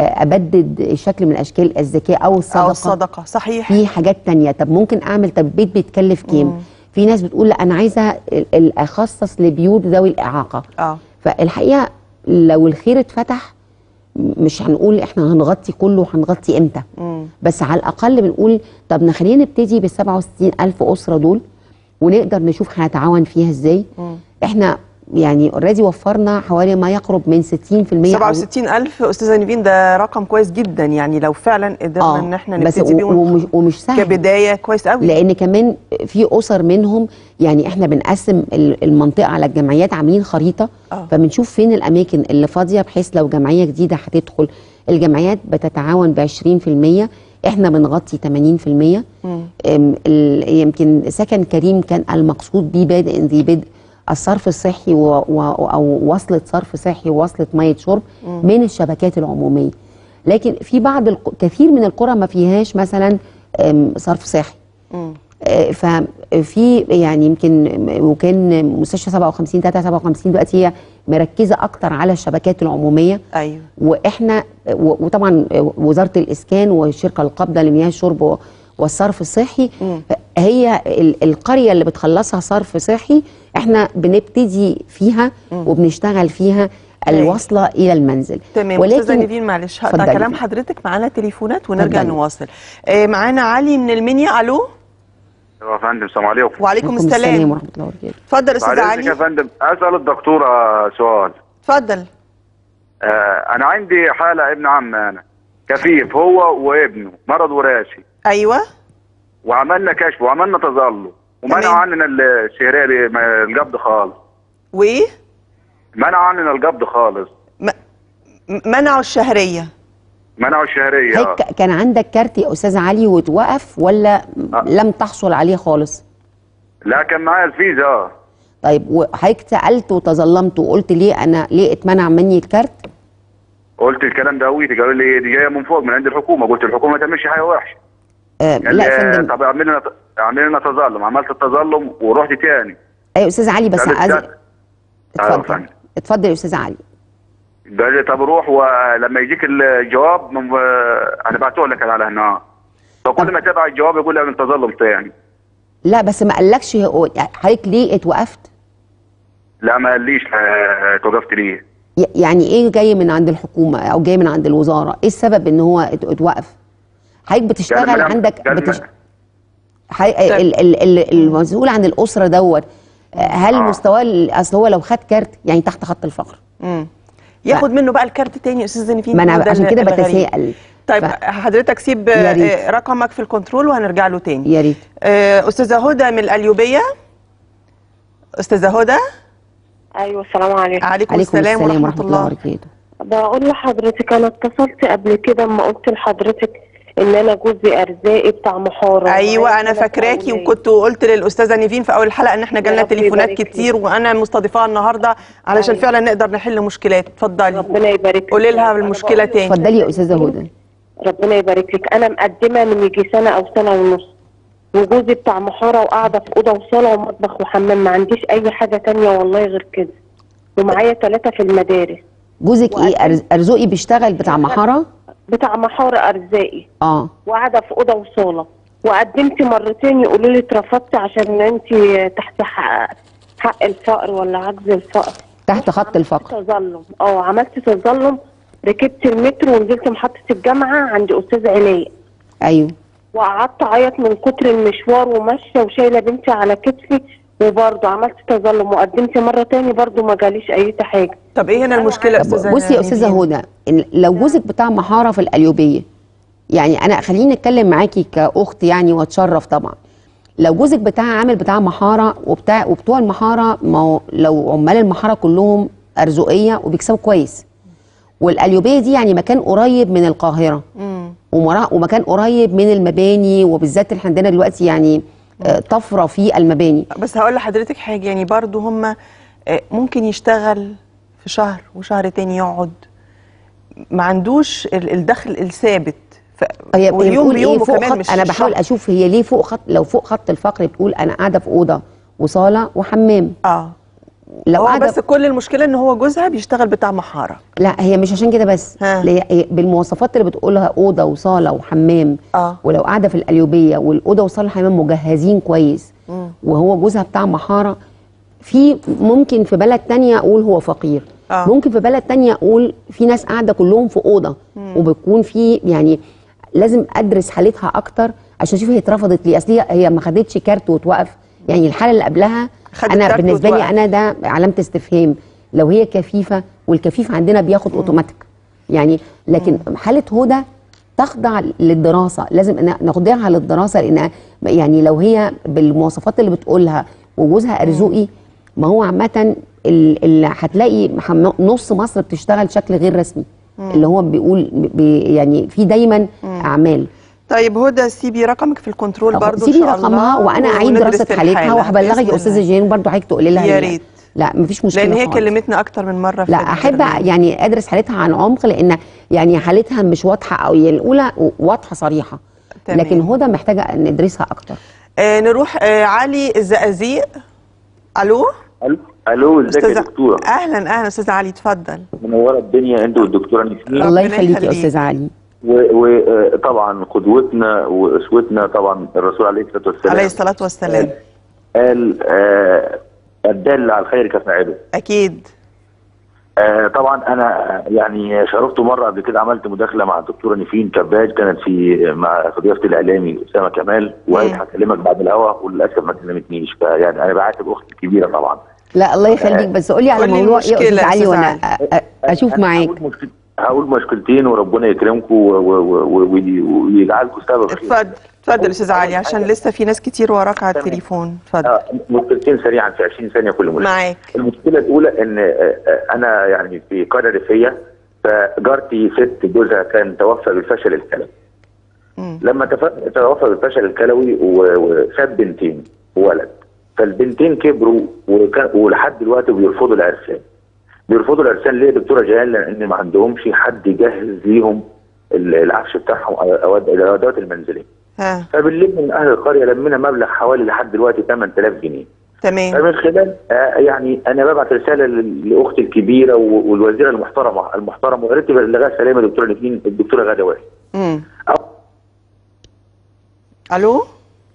ابدد شكل من اشكال الزكاه او الصدقه او الصدقه، صحيح، في حاجات تانية. طب ممكن اعمل، طب بيت بيتكلف كام؟ في ناس بتقول لا انا عايزه اخصص لبيوت ذوي الاعاقه. اه فالحقيقه لو الخير اتفتح مش هنقول احنا هنغطي كله وهنغطي امتى، مم. بس على الاقل بنقول طب نخلينا نبتدي بال سبعة وستين ألف اسره دول ونقدر نشوف هنتعاون فيها ازاي. مم. احنا يعني اوريدي وفرنا حوالي ما يقرب من ستين في المية. سبعة وستين ألف استاذه نيفين، ده رقم كويس جدا. يعني لو فعلا قدرنا آه ان احنا نبتدي بيه ومش, ومش سهل كبدايه، كويس قوي، لان كمان في اسر منهم يعني احنا بنقسم المنطقه على الجمعيات، عاملين خريطه. آه. فبنشوف فين الاماكن اللي فاضيه، بحيث لو جمعيه جديده هتدخل الجمعيات بتتعاون ب عشرين في المية، احنا بنغطي ثمانين في المية. يمكن سكن كريم كان المقصود بيه بادئ ذي بدء الصرف الصحي و... و... او وصله صرف صحي ووصله ميه شرب مم. من الشبكات العموميه. لكن في بعض الك... كثير من القرى ما فيهاش مثلا صرف صحي. مم. ففي يعني يمكن وكان مستشفى سبعة وخمسين تلاتة سبعة وخمسين دلوقتي هي مركزه اكتر على الشبكات العموميه. ايوه. واحنا وطبعا وزاره الاسكان والشركه القابضه لمياه الشرب والصرف الصحي، مم. هي القريه اللي بتخلصها صرف صحي احنا بنبتدي فيها مم. وبنشتغل فيها الوصله الى المنزل. تمام. ولكن استاذه نيفين معلش هقطع كلام حضرتك، معانا تليفونات ونرجع فضلي. نواصل. آه معانا علي من المنيا. الو يا فندم، السلام عليكم. وعليكم السلام ورحمه الله وبركاته. اتفضل استاذ علي. يا فندم، اسال الدكتوره سؤال. اتفضل. آه انا عندي حاله ابن عم، انا كفيف هو وابنه، مرض وراثي. ايوه. وعملنا كشف وعملنا تظلم ومنعوا عننا الشهريه القبض خالص. وايه؟ منعوا عننا القبض خالص. م... منعوا الشهريه. منعوا الشهريه. هيك كان عندك كارت يا استاذ علي وتوقف ولا أه. لم تحصل عليه خالص؟ لا كان معايا الفيزا. اه طيب وحضرتك سالت وتظلمت وقلت ليه انا ليه اتمنع مني الكارت؟ قلت الكلام ده قويتي، قالوا لي دي جايه من فوق من عند الحكومه. قلت الحكومه ما تعملش حاجه وحشه. آه لا يا فندم. طب اعمل لنا اعمل لنا تظلم. عملت التظلم ورحت تاني. ايوه استاذ علي بس عايز اتفضل اتفضل يا استاذ علي. قال لي طب روح ولما يجيك الجواب من... انا بعته لك على هنا. فكل ما تابع الجواب يقول لي اعمل تظلم تاني. لا بس ما قالكش حضرتك ليه اتوقفت؟ لا ما قاليش اتوقفت ليه. يعني ايه جاي من عند الحكومه او جاي من عند الوزاره؟ ايه السبب ان هو اتوقف؟ حضرتك بتشتغل عندك بتش... حي... ال... ال... ال... المسؤول عن الاسره دوت هل آه. مستواه اصل هو لو خد كارت يعني تحت خط الفقر امم ياخد ف... منه بقى الكارت تاني يا استاذه نيفين. ما انا عشان كده بتساءل. طيب ف... حضرتك سيب رقمك في الكنترول وهنرجع له تاني. يا ريت. استاذه هدى من القليوبيه. استاذه هدى. ايوه السلام عليكم. عليكم السلام ورحمه الله وبركاته. بقول لحضرتك انا اتصلت قبل كده اما قلت لحضرتك ان انا جوزي ارزاقي بتاع محاره. ايوه انا فاكراكي، وكنت قلت للاستاذه نيفين في اول الحلقه ان احنا جالنا تليفونات كتير وانا مستضيفاها النهارده علشان أيوة. فعلا نقدر نحل مشكلات. اتفضلي. ربنا يبارك لك. قولي لها المشكله تاني. اتفضلي يا استاذه هدى. ربنا يبارك لك. انا مقدمه من يجي سنه او سنه ونص، وجوزي بتاع محاره وقاعده في اوضه وصاله ومطبخ وحمام، ما عنديش اي حاجه تانية والله غير كده، ومعايا ثلاثه في المدارس. جوزك ايه؟ أرز... ارزقي بيشتغل بتاع محاره؟ بتاع محاره ارزاقي. اه وقاعده في اوضه وصاله، وقدمت مرتين يقولوا لي اترفضت عشان انت تحت حق, حق الفقر ولا عجز الفقر. تحت خط الفقر. تظلم. اه عملت تظلم، ركبت المترو ونزلت محطه الجامعه عند استاذ علاء. ايوه. وقعدت اعيط من كتر المشوار وماشيه وشايله بنتي على كتفي، وبرضه عملت تظلم وقدمت مره تاني برضه ما جاليش اي حاجه. طب ايه هنا المشكله يا استاذه؟ بصي يا استاذه هدى، لو جوزك بتاع محاره في القليوبيه، يعني انا خليني اتكلم معاكي كاخت يعني واتشرف طبعا. لو جوزك بتاع عامل بتاع محاره وبتاع وبتوع المحاره، ما هو لو عمال المحاره كلهم ارزقيه وبيكسبوا كويس، والقليوبيه دي يعني مكان قريب من القاهره ومكان قريب من المباني، وبالذات احنا عندنا دلوقتي يعني طفره في المباني. بس هقول لحضرتك حاجه، يعني برضو هم ممكن يشتغل في شهر وشهر تاني يقعد، ما عندوش الدخل الثابت، هي واليوم بيوم كمان مش انا بحاول اشوف هي ليه فوق خط، لو فوق خط الفقر بتقول انا قاعده في اوضه وصاله وحمام. اه لو هو بس كل المشكله ان هو جوزها بيشتغل بتاع محاره. لا هي مش عشان كده بس، هي بالمواصفات اللي بتقولها اوضه وصاله وحمام. اه ولو قاعده في القليوبيه والاوضه وصاله وحمام مجهزين كويس، مم. وهو جوزها بتاع محاره، في ممكن في بلد تانية اقول هو فقير. آه. ممكن في بلد تانية اقول في ناس قاعده كلهم في اوضه، مم. وبيكون في يعني لازم ادرس حالتها اكتر عشان اشوف هي اترفضت ليه. اصل هي ما خدتش كارت وتوقف، يعني الحاله اللي قبلها انا بالنسبه لي انا ده علامه استفهام. لو هي كفيفه، والكفيف عندنا بياخد اوتوماتيك يعني، لكن مم. حاله هدى تخضع للدراسه، لازم ناخدها للدراسه، لان يعني لو هي بالمواصفات اللي بتقولها وجوزها ارزقي، ما هو عامه اللي هتلاقي نص مصر بتشتغل شكل غير رسمي، مم. اللي هو بيقول بي يعني في دايما مم. اعمال. طيب هدى سيبي رقمك في الكنترول برضو سيبي رقمها وانا اعيد دراسه حالتها وهبلغك يا استاذه جيرين برضو، حضرتك تقولي لها يا ريت. لا مفيش مشكله لان هي خالص. كلمتنا اكتر من مره في لا احب يعني ادرس حالتها عن عمق، لان يعني حالتها مش واضحه قوي، يعني الاولى واضحه صريحه، تمام. لكن هدى محتاجه ندرسها اكتر. آه نروح آه علي الزقازيق. الو الو الو ازيك يا دكتوره؟ اهلا اهلا استاذ علي، اتفضل. منوره الدنيا انت والدكتوره نيفين. الله يخليك يا استاذ علي. وطبعا قدوتنا واسوتنا طبعا الرسول عليه الصلاه والسلام عليه الصلاه والسلام قال آه الدال على الخير كفاعله. اكيد. آه طبعا انا يعني شرفت مره قبل كده، عملت مداخله مع الدكتوره نيفين كباج، كانت في مع في ضيافه الاعلامي اسامه كمال، وهي هكلمك بعد الهوا وللاسف ما كلمتنيش، فيعني انا بعاتب اختي الكبيره طبعا. لا الله يخليك، بس قولي على موضوع ايه يا استاذ علي وانا اشوف معاك. هقول مشكلتين وربنا يكرمكم ويجعلكم سبب خير. اتفضل اتفضل يا استاذ علي، عشان لسه في ناس كتير وراك على التليفون. اتفضل. آه مشكلتين سريعا في عشرين ثانيه كل مشكله. معاك. المشكله الاولى ان انا يعني في قريه ريفيه، فجارتي ست جوزها كان توفى بالفشل الكلوي. لما توفى بالفشل الكلوي وساب بنتين وولد، فالبنتين كبروا ولحد دلوقتي بيرفضوا العرسان. بيرفضوا العرسان ليه يا دكتوره جيهان؟ لان ما عندهمش حد يجهز ليهم العفش بتاعهم او الادوات المنزليه. ها. فبالليل من اهل القريه لمينا مبلغ حوالي لحد دلوقتي ثمانية آلاف جنيه. تمام. فمن خلال آه يعني انا ببعت رساله لاختي الكبيره والوزيره المحترمه المحترمه ويا ريت تبلغها سلامه دكتوره نيفين، الدكتوره غاده وائل. امم الو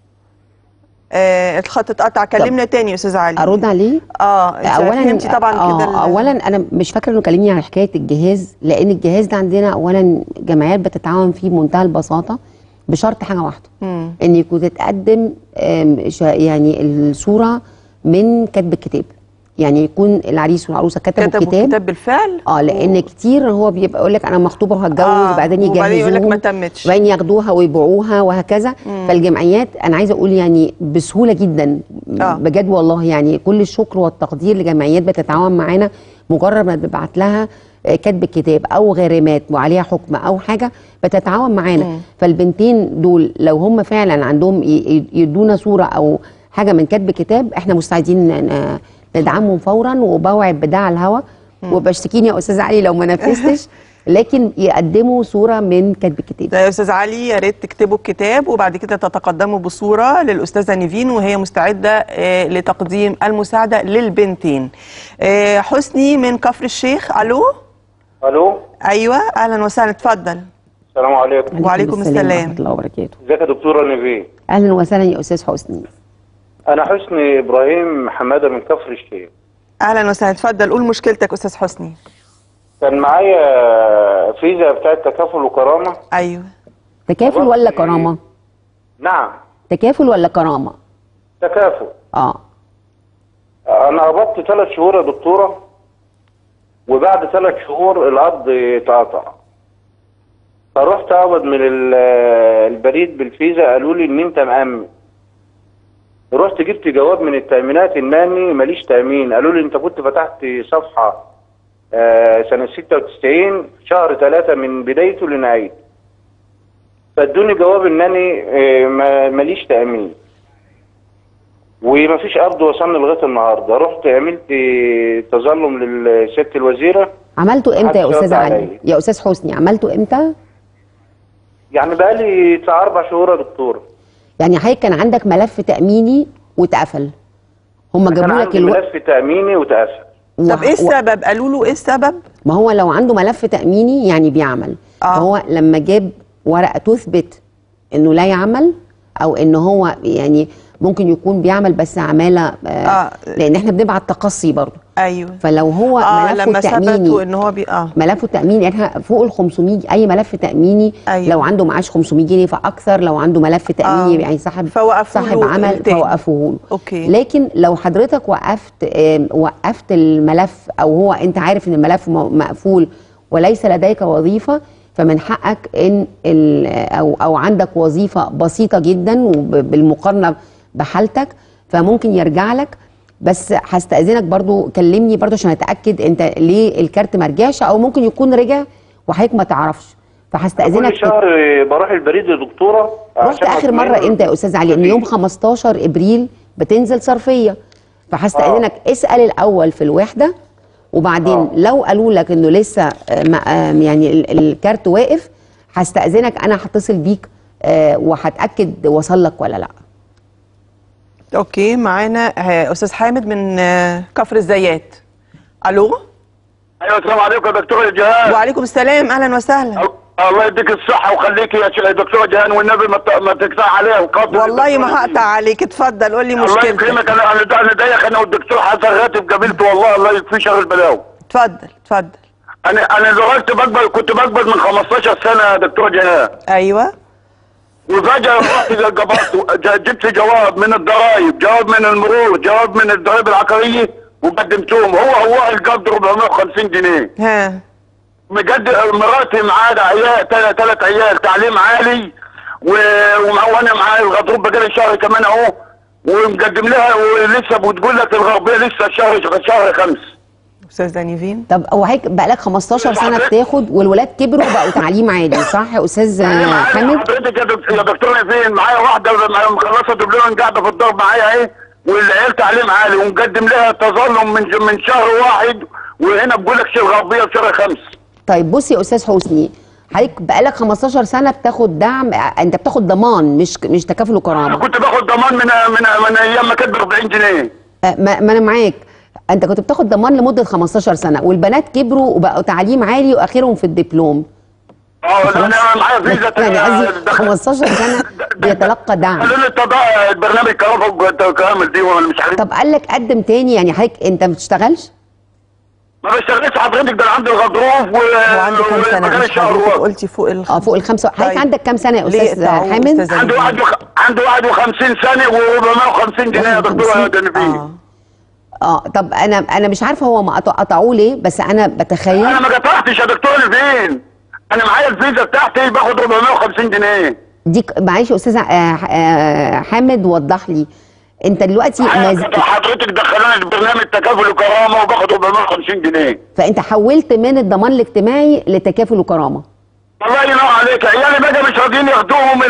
آه الخط اتقطع، كلمنا تاني يا استاذ علي. ارد عليه؟ اه اولا انت طبعا آه كده اولا انا مش فاكره انه كلمني على حكايه الجهاز، لان الجهاز ده عندنا اولا جمعيات بتتعاون فيه بمنتهى البساطه بشرط حاجه واحده، مم. ان يكون تتقدم يعني الصوره من كاتب الكتاب، يعني يكون العريس والعروسه كتبوا كتبوا الكتاب الكتاب بالفعل. اه لان أوه. كتير هو بيبقى يقول لك انا مخطوبه وهتجوز، آه. وبعدين يجهزوها يقول لك ما تمتش، وبعدين ياخدوها ويبيعوها وهكذا. مم. فالجمعيات انا عايزه اقول يعني بسهوله جدا آه. بجد والله، يعني كل الشكر والتقدير لجمعيات بتتعاون معانا، مجرد ما ببعت لها كاتب الكتاب او غرامات وعليها حكم او حاجه بتتعاون معانا. مم. فالبنتين دول لو هم فعلا عندهم يدونا صوره او حاجه من كاتب كتاب، احنا مستعدين ندعمهم فورا، وبوعد بده على الهوا وبشتكيني يا استاذ علي لو ما نفذتش، لكن يقدموا صوره من كاتب الكتاب. يا استاذ علي، يا ريت تكتبوا الكتاب وبعد كده تتقدموا بصوره للاستاذه نيفين وهي مستعده لتقديم المساعده للبنتين. حسني من كفر الشيخ. الو. الو. ايوه اهلا وسهلا، اتفضل. السلام عليكم. وعليكم السلام ورحمه الله وبركاته. ازيك يا دكتوره نيفين؟ اهلا وسهلا يا استاذ حسني. انا حسني ابراهيم حماده من كفر الشيخ. اهلا وسهلا، اتفضل قول مشكلتك استاذ حسني. كان معايا فيزا بتاعت تكافل وكرامه. ايوه. تكافل ولا كرامه؟ نعم. تكافل ولا كرامه؟ تكافل. اه. انا قبضت ثلاث شهور يا دكتوره، وبعد ثلاث شهور القبض اتقطع. فرحت اقبض من البريد بالفيزا، قالوا لي ان انت مأمن. رحت جبت جواب من التأمينات انني ماليش تأمين، قالوا لي انت كنت فتحت صفحه آه سنه ستة وتسعين شهر ثلاثة من بدايته لنهايته. فادوني جواب انني آه ماليش تأمين ومفيش قبض وصلني لغايه النهارده. رحت عملت تظلم للست الوزيره. عملته امتى يا استاذ علي؟ يا استاذ حسني عملته امتى؟ يعني بقالي بتاع اربع شهور يا دكتوره. يعني حضرتك كان عندك ملف تأميني واتقفل. هم جابوا لك الو... ملف تأميني واتقفل. طب ايه السبب؟ قالوا له ايه السبب؟ ما هو لو عنده ملف تأميني يعني بيعمل. آه. فهو لما جاب ورقه تثبت انه لا يعمل او ان هو يعني ممكن يكون بيعمل بس عماله آه آه. لان احنا بنبعت تقصي برضه. ايوه. فلو هو آه ملفه تأميني ان هو بي... اه ملفه تأميني احنا فوق ال خمسمية، اي ملف تأميني. أيوة. لو عنده معاش خمسمية جنيه فاكثر، لو عنده ملف تأميني آه. يعني صاحب صاحب عمل فوقفوه له. اوكي. لكن لو حضرتك وقفت آه وقفت الملف او هو انت عارف ان الملف مقفول وليس لديك وظيفه، فمن حقك ان او او عندك وظيفه بسيطه جدا وبالمقارنه بحالتك فممكن يرجع لك. بس هستأذنك برضو كلمني برضو عشان اتاكد انت ليه الكارت ما رجعش، او ممكن يكون رجع وحضرتك ما تعرفش. فهستأذنك. كل شهر بروح البريد يا دكتوره. رحت اخر مره امتى يا استاذ علي؟ ان يوم خمستاشر ابريل بتنزل صرفيه. فهستأذنك آه. اسأل الاول في الوحده، وبعدين آه. لو قالوا لك انه لسه يعني الكارت واقف هستأذنك انا هتصل بيك وهتأكد وصل لك ولا لا. اوكي. معانا استاذ حامد من كفر الزيات. الو. ايوه السلام عليكم يا دكتوره جهان. وعليكم السلام، اهلا وسهلا. الله يديك الصحه ويخليك يا دكتوره جهان، والنبي ما تقطع عليها وقدر. والله ما هقطع عليك، اتفضل قول لي مشكلتك. الله يكرمك. انا انا ضايق انا والدكتور حسن راتب قابلته والله الله يكفيه شر البلاوي. اتفضل اتفضل. انا انا دلوقتي بقبل كنت بقبل من خمستاشر سنه يا دكتوره جهان. ايوه. وفجاه رحت قبضت جبت جواب من الضرايب، جواب من المرور، جواب من الضرايب العقاريه وقدمتهم. هو هو القبض أربعمية وخمسين جنيه. ها. مجد مراتي معاها عيال ثلاث عيال تعليم عالي وانا معايا الغضروف بقالي شهر كمان اهو، ومقدم لها ولسه بتقول لك الغربيه لسه شهر شهر خمس. استاذ نيفين. طب هو هيك بقى لك خمستاشر سنه بتاخد والولاد كبروا وبقوا تعليم عالي صح يا استاذ حامد؟ حضرتك يا دكتور نيفين معايا واحده مخلصه دبلوم قاعده في الدار معايا اهي، والعيال تعليم عالي ومقدم لها تظلم من من شهر واحد، وهنا بقول لك شهر غربيه وشهر خمس. طيب بص يا استاذ حسني، حضرتك بقالك خمستاشر سنه بتاخد دعم، انت بتاخد ضمان مش مش تكافل وكرامه. انا كنت باخد ضمان من من من ايام ما كانت ب أربعين جنيه. ما, ما انا معاك، انت كنت بتاخد ضمان لمده خمستاشر سنه والبنات كبروا وبقوا تعليم عالي واخرهم في الدبلوم. اه انا معايا فيزا يعني قصدي خمستاشر سنه بيتلقى دعم. قالوا لي البرنامج كهرباء كامل دي وانا مش عارف. طب قال لك قدم تاني يعني حضرتك انت ما بتشتغلش؟ ما بشتغلش حضرتك، ده عندي الغضروف و وعنده كام سنه؟ قلتي فوق ال اه فوق الخمسه. حضرتك طيب. عندك كام سنه يا استاذ حامد؟ عندي واحد وخ... عندي واحد وخمسين سنه وأربعمية وخمسين جنيه يا دكتوره جنفين. اه اه طب انا انا مش عارفه هو ما قطعوه ليه، بس انا بتخيل. انا ما قطعتش يا دكتور فين؟ انا معايا الفيزا بتاعتي باخد أربعمية وخمسين جنيه. دي معلش يا استاذ حامد وضح لي انت دلوقتي مز... حضرتك دخلوني برنامج تكافل وكرامه وباخد أربعمية وخمسين جنيه. فانت حولت من الضمان الاجتماعي لتكافل وكرامه. الله ينور عليك. عيالي بقى مش راضيين ياخدوهم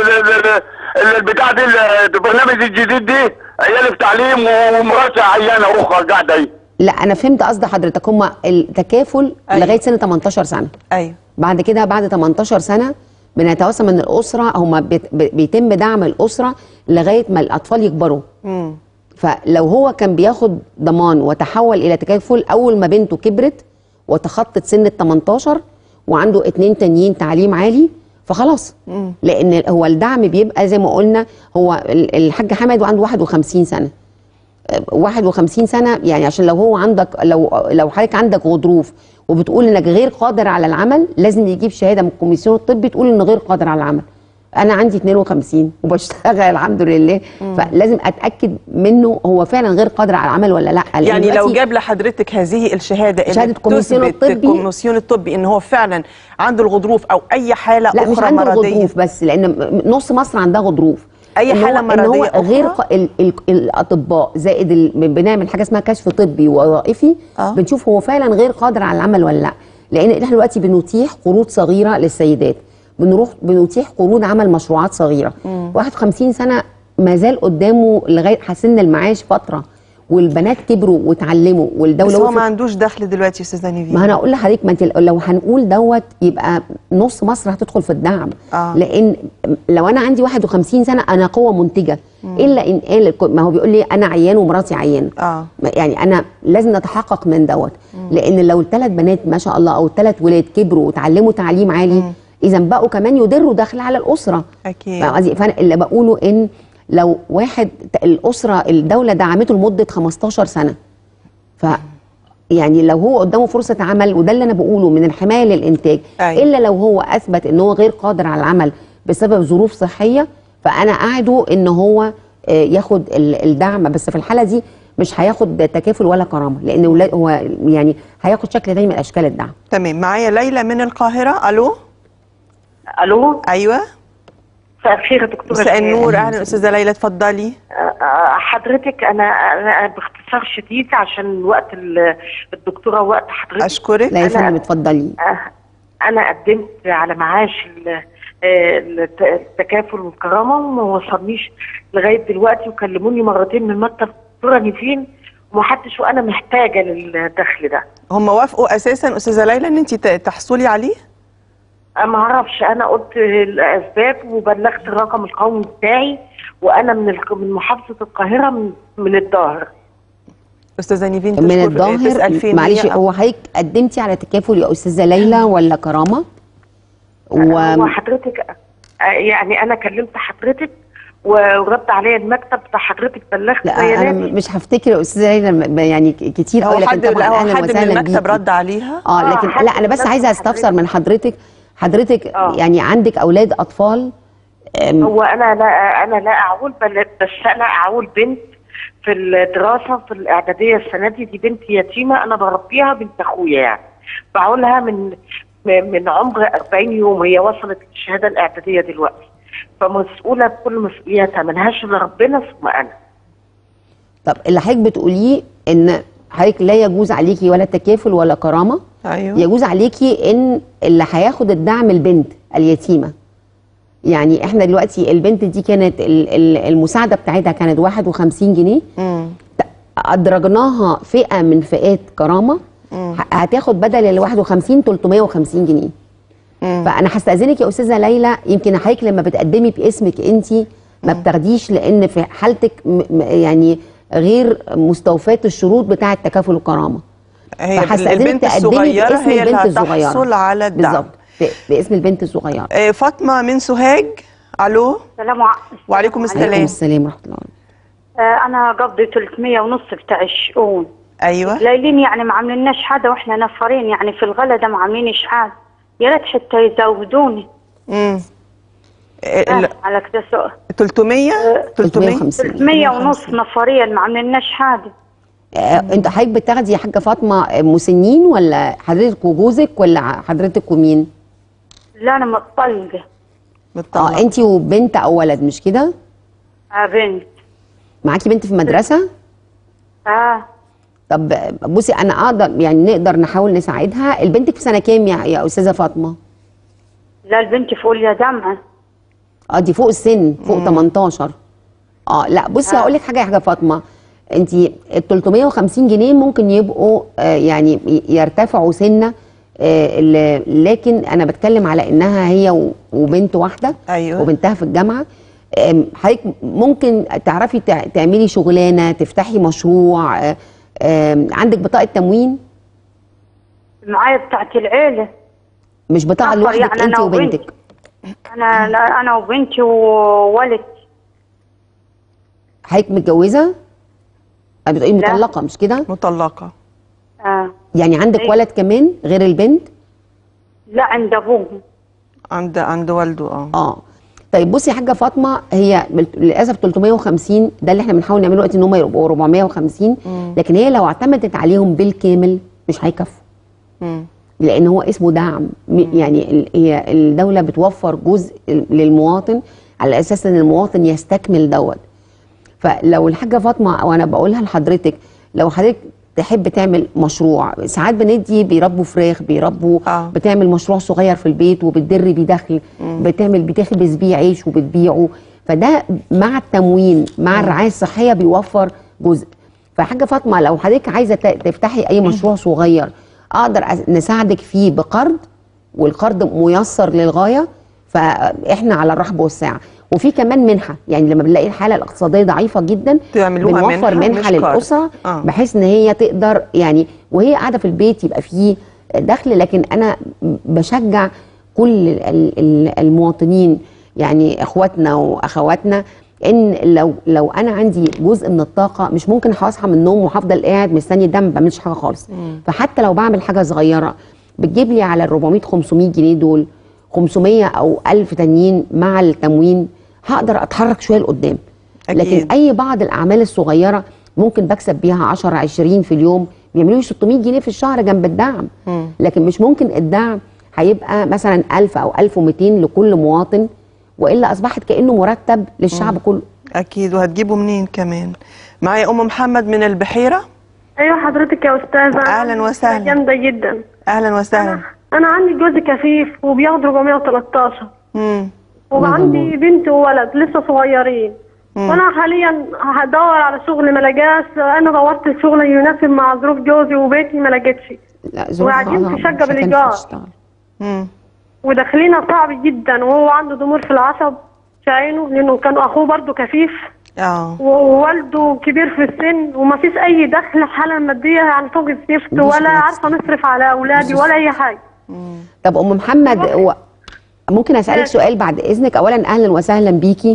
البتاع دي البرنامج الجديد دي، عيالي في تعليم ومراتي عيانه اخرى قاعده اهي. لا انا فهمت قصد حضرتك، هم التكافل أيوة. لغايه سنه تمنتاشر سنه. ايوه. بعد كده بعد تمنتاشر سنه بنتوسع من الاسره، هم بيت بيتم دعم الاسره لغايه ما الاطفال يكبروا. امم فلو هو كان بياخد ضمان وتحول الى تكافل اول ما بنته كبرت وتخطت سن ال تمنتاشر وعنده اتنين تانيين تعليم عالي فخلاص. مم. لان هو الدعم بيبقى زي ما قلنا، هو الحاج حمد وعنده واحد وخمسين سنه. واحد وخمسين سنه يعني عشان لو هو عندك لو لو حضرتك عندك غضروف وبتقول انك غير قادر على العمل، لازم يجيب شهاده من الكوميسيون الطبي تقول انه غير قادر على العمل. انا عندي اتنين وخمسين وبشتغل الحمد لله. مم. فلازم اتاكد منه هو فعلا غير قادر على العمل ولا لا. يعني لو جاب لحضرتك هذه الشهاده شهاده الكوميسيون الطبي الكوميسيون الطبي ان هو فعلا عنده الغضروف او اي حاله لا اخرى مش عنده مرضيه. غضروف بس، لان نص مصر عندها غضروف. اي حاله مرضيه إن هو أخرى؟ غير ق... ال... ال... الاطباء زائد ال... بنعمل حاجه اسمها كشف طبي ووظائفي. آه. بنشوف هو فعلا غير قادر على العمل ولا لا. لان احنا دلوقتي بنتيح قروض صغيره للسيدات، بنروح بنتيح قروض عمل مشروعات صغيره. مم. واحد وخمسين سنه ما زال قدامه لغايه حسن المعاش فتره، والبنات كبروا واتعلموا والدوله بس هو ما عندوش دخل دلوقتي يا استاذه نيفين. ما انا اقول لحضرتك، ما انت لو هنقول دوت يبقى نص مصر هتدخل في الدعم. آه. لان لو انا عندي واحد وخمسين سنه انا قوه منتجه. مم. الا ان قال ما هو بيقول لي انا عيان ومراتي عيان. آه. يعني انا لازم نتحقق من دوت. لان لو الثلاث بنات ما شاء الله او الثلاث ولاد كبروا وتعلموا تعليم عالي، اذا بقوا كمان يدروا دخل على الاسره. اكيد. فانا اللي بقوله ان لو واحد الاسره الدوله دعمته لمده خمستاشر سنه، ف يعني لو هو قدامه فرصه عمل، وده اللي انا بقوله من الحمايه للانتاج. أيوة. الا لو هو اثبت ان هو غير قادر على العمل بسبب ظروف صحيه، فانا اعده ان هو ياخد الدعم. بس في الحاله دي مش هياخد تكافل ولا كرامه، لان هو يعني هياخد شكل تاني من اشكال الدعم. تمام. معايا ليلى من القاهره. الو. الو. ايوه. مساء الخير يا دكتوره. مساء النور. اهلا استاذه ليلى، اتفضلي. حضرتك انا انا باختصار شديد عشان وقت الدكتوره وقت حضرتك. اشكرك. لا يا فندم اتفضلي. انا قدمت على معاش التكافل والكرامه وما وصلنيش لغايه دلوقتي، وكلموني مرتين من مكتب الدكتوره نيفين ومحدش، وانا محتاجه للدخل ده. هم وافقوا اساسا استاذه ليلى ان انت تحصلي عليه؟ ما اعرفش، انا قلت الاسباب وبلغت الرقم القومي بتاعي، وانا من من محافظه القاهره من, من الظاهر. استاذه نيفين من الظاهر. معلش، هو حضرتك قدمتي على تكافل يا استاذه ليلى ولا كرامه؟ و... وحضرتك يعني انا كلمت حضرتك ورد عليا المكتب بتاع حضرتك، بلغت لا انا مش هفتكر يا استاذه ليلى يعني كتير قوي، لكن طبعا اهلا حد من المكتب رد عليها. اه لكن آه لا انا بس عايزه استفسر من حضرتك حضرتك آه. يعني عندك اولاد اطفال؟ هو انا لا انا لا اعول، بس انا اعول بنت في الدراسه في الاعداديه السنه دي. دي بنت يتيمه انا بربيها، بنت اخويا يعني، بعولها من من عمر أربعين يوم، هي وصلت للشهاده الاعداديه دلوقتي، فمسؤوله بكل مسؤوليتها، ملهاش الا ربنا ثم انا. طب اللي حضرتك بتقوليه ان حضرتك لا يجوز عليكي ولا تكافل ولا كرامه. أيوه. يجوز عليكي ان اللي هياخد الدعم البنت اليتيمه. يعني احنا دلوقتي البنت دي كانت المساعده بتاعتها كانت واحد وخمسين جنيه. امم ادرجناها فئه من فئات كرامه. مم. هتاخد بدل ال واحد وخمسين تلتمية وخمسين جنيه. مم. فانا هستاذنك يا استاذه ليلى، يمكن حضرتك لما بتقدمي باسمك انت ما بتاخديش، لان في حالتك يعني غير مستوفاه الشروط بتاعه تكافل الكرامه. هي البنت الصغيره هي اللي هتحصل على الدعم. بالظبط، باسم البنت الصغيره. آه فاطمه من سوهاج. الو. السلام عليكم. وعليكم السلام. وعليكم السلام ورحمه الله. آه انا قبضي ثلاثمية ونص بتاع الشؤون. ايوه. قليلين يعني ما عامليناش حاجه، واحنا نفرين يعني في الغلده ما عاملينش حاجه، يا ريت حتى يزودوني. امم آه على كده سؤال. ثلاثمية ثلاثمية ثلاثمية ونص نفريا ما عامليناش حاجه. آه انت حضرتك بتاخدي يا حاجه فاطمه مسنين ولا حضرتك وجوزك ولا حضرتك ومين؟ لا انا مطلقه. اه انت وبنت او ولد مش كده؟ اه بنت. معاكي بنت في المدرسه؟ اه. طب بصي انا اقدر يعني نقدر نحاول نساعدها. البنتك في سنه كام يا يا استاذه فاطمه؟ لا البنت في اولى جامعه. اه دي فوق السن، فوق تمنتاشر. اه لا بصي آه. هقول لك حاجه يا حاجه فاطمه، انت ال تلتمية وخمسين جنيه ممكن يبقوا آه يعني يرتفعوا سنه، آه لكن انا بتكلم على انها هي وبنت واحده. أيوة. وبنتها في الجامعه. حضرتك ممكن تعرفي تعملي شغلانه، تفتحي مشروع، آه آه عندك بطاقه تموين؟ معايا بتاعت العيله. مش بطاقه لوحدك يعني انت أنا وبنتك؟ انا لا انا وبنتي وولد. حضرتك متجوزه؟ بتقولي مطلقه مش كده؟ مطلقه. اه. يعني عندك أيوة. ولد كمان غير البنت؟ لا عند ابوه. عند عند والده. اه اه طيب بصي يا حاجه فاطمه، هي للاسف تلتمية وخمسين ده اللي احنا بنحاول نعمله دلوقتي ان هم يبقوا اربعمية وخمسين، لكن هي لو اعتمدت عليهم بالكامل مش هيكفوا. لان هو اسمه دعم. يعني هي الدوله بتوفر جزء للمواطن على اساس ان المواطن يستكمل دوت. فلو الحاجه فاطمه وانا بقولها لحضرتك، لو حضرتك تحب تعمل مشروع، ساعات بندي بيربوا فراخ، بيربوا آه. بتعمل مشروع صغير في البيت وبتدر بيه دخل، بتعمل بتخبز بيه عيش وبتبيعه، فده مع التموين مع الرعايه الصحيه بيوفر جزء. فحاجه فاطمه لو حضرتك عايزه تفتحي اي مشروع صغير اقدر نساعدك فيه بقرض، والقرض ميسر للغايه، فاحنا على الرحب والسعه. وفي كمان منحه، يعني لما بنلاقي الحاله الاقتصاديه ضعيفه جدا بنوفر منحه, منحة للاسره آه. بحيث ان هي تقدر يعني وهي قاعده في البيت يبقى فيه دخل. لكن انا بشجع كل المواطنين يعني اخواتنا واخواتنا ان لو لو انا عندي جزء من الطاقه مش ممكن هصحى من النوم وهفضل قاعد مستني ده ما بعملش حاجه خالص. مم. فحتى لو بعمل حاجه صغيره بتجيب لي على ال اربعمية خمسمية جنيه دول خمسمية او ألف تانيين مع التموين هقدر اتحرك شويه لقدام. لكن اي بعض الاعمال الصغيره ممكن بكسب بيها عشرة عشرين في اليوم بيعملوا لي ستمية جنيه في الشهر جنب الدعم. مم. لكن مش ممكن الدعم هيبقى مثلا ألف او ألف ومتين لكل مواطن، والا اصبحت كانه مرتب للشعب مم. كله. اكيد. وهتجيبه منين كمان؟ معايا ام محمد من البحيره. ايوه حضرتك يا استاذه. اهلا وسهلا. جامده جدا. اهلا وسهلا. انا, أنا عندي جوزي كفيف وبياخد اربعمية وتلتاشر. امم وعندي بنت وولد لسه صغيرين. مم. وانا حاليا هدور على شغل ما لقاش. انا دورت شغل يناسب مع ظروف جوزي وبيتي ما لقيتش. وقاعدين في شقه بالايجار. امم وداخلينا صعب جدا، وهو عنده ضمور في العصب في عينه لانه كان اخوه برضه كفيف. اه ووالده كبير في السن وما فيش اي دخل حاله ماديه يعني فوق الزفت، ولا عارفه نصرف على اولادي ولا اي حاجه. طب ام محمد ممكن اسالك سؤال بعد اذنك؟ اولا اهلا وسهلا بيكي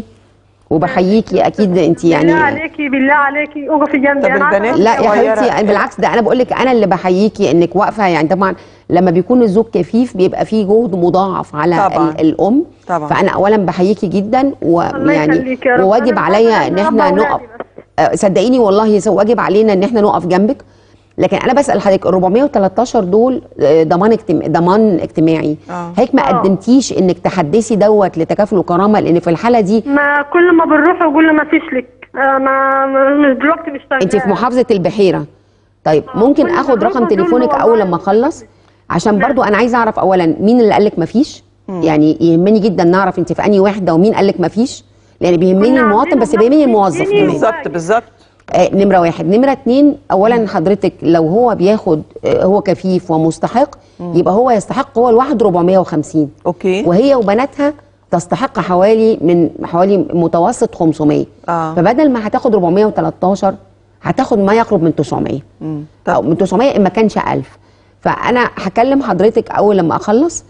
وبحييكي، اكيد انت يعني بالله عليكي بالله عليكي اقفي جنبي. انا لا يا حبيبتي بالعكس، ده انا بقول لك انا اللي بحييكي انك واقفه. يعني طبعا لما بيكون الزوج كفيف بيبقى فيه جهد مضاعف على طبعا. الام طبعا. فانا اولا بحييكي جدا، ويعني وواجب عليا ان احنا نقف، صدقيني والله واجب علينا ان احنا نقف جنبك. لكن انا بسال حضرتك ال اربعمية وتلتاشر دول ضمان اجتماعي ضمان اجتماعي حضرتك ما قدمتيش انك تحدثي دوت لتكافل وكرامه؟ لان في الحاله دي ما كل ما بنروح يقول ما فيش لك. ما مش دلوقتي مش شغال. انت في محافظه البحيره. طيب ممكن اخد رقم تليفونك اول لما اخلص؟ عشان برضو انا عايزه اعرف اولا مين اللي قال لك ما فيش. يعني يهمني جدا نعرف انت في انهي وحده ومين قال لك ما فيش، لان بيهمني المواطن بس بيهمني الموظف كمان. بالظبط بالظبط. آه نمره واحد. نمره اتنين، اولا حضرتك لو هو بياخد آه هو كفيف ومستحق مم. يبقى هو يستحق هو لوحده اربعمية وخمسين. اوكي. وهي وبناتها تستحق حوالي من حوالي متوسط خمسمية. آه. فبدل ما هتاخد اربعمية وتلتاشر هتاخد ما يقرب من تسعمية. مم. او من تسعمية ان ما كانش ألف. فانا هكلم حضرتك اول لما اخلص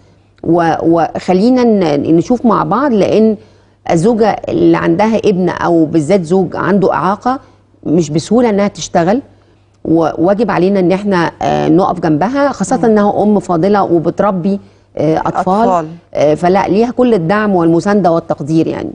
وخلينا نشوف مع بعض، لان الزوجه اللي عندها ابن او بالذات زوج عنده اعاقه مش بسهوله انها تشتغل، وواجب علينا ان احنا نقف جنبها، خاصه انها ام فاضله وبتربي اطفال, أطفال. فلا ليها كل الدعم والمسانده والتقدير. يعني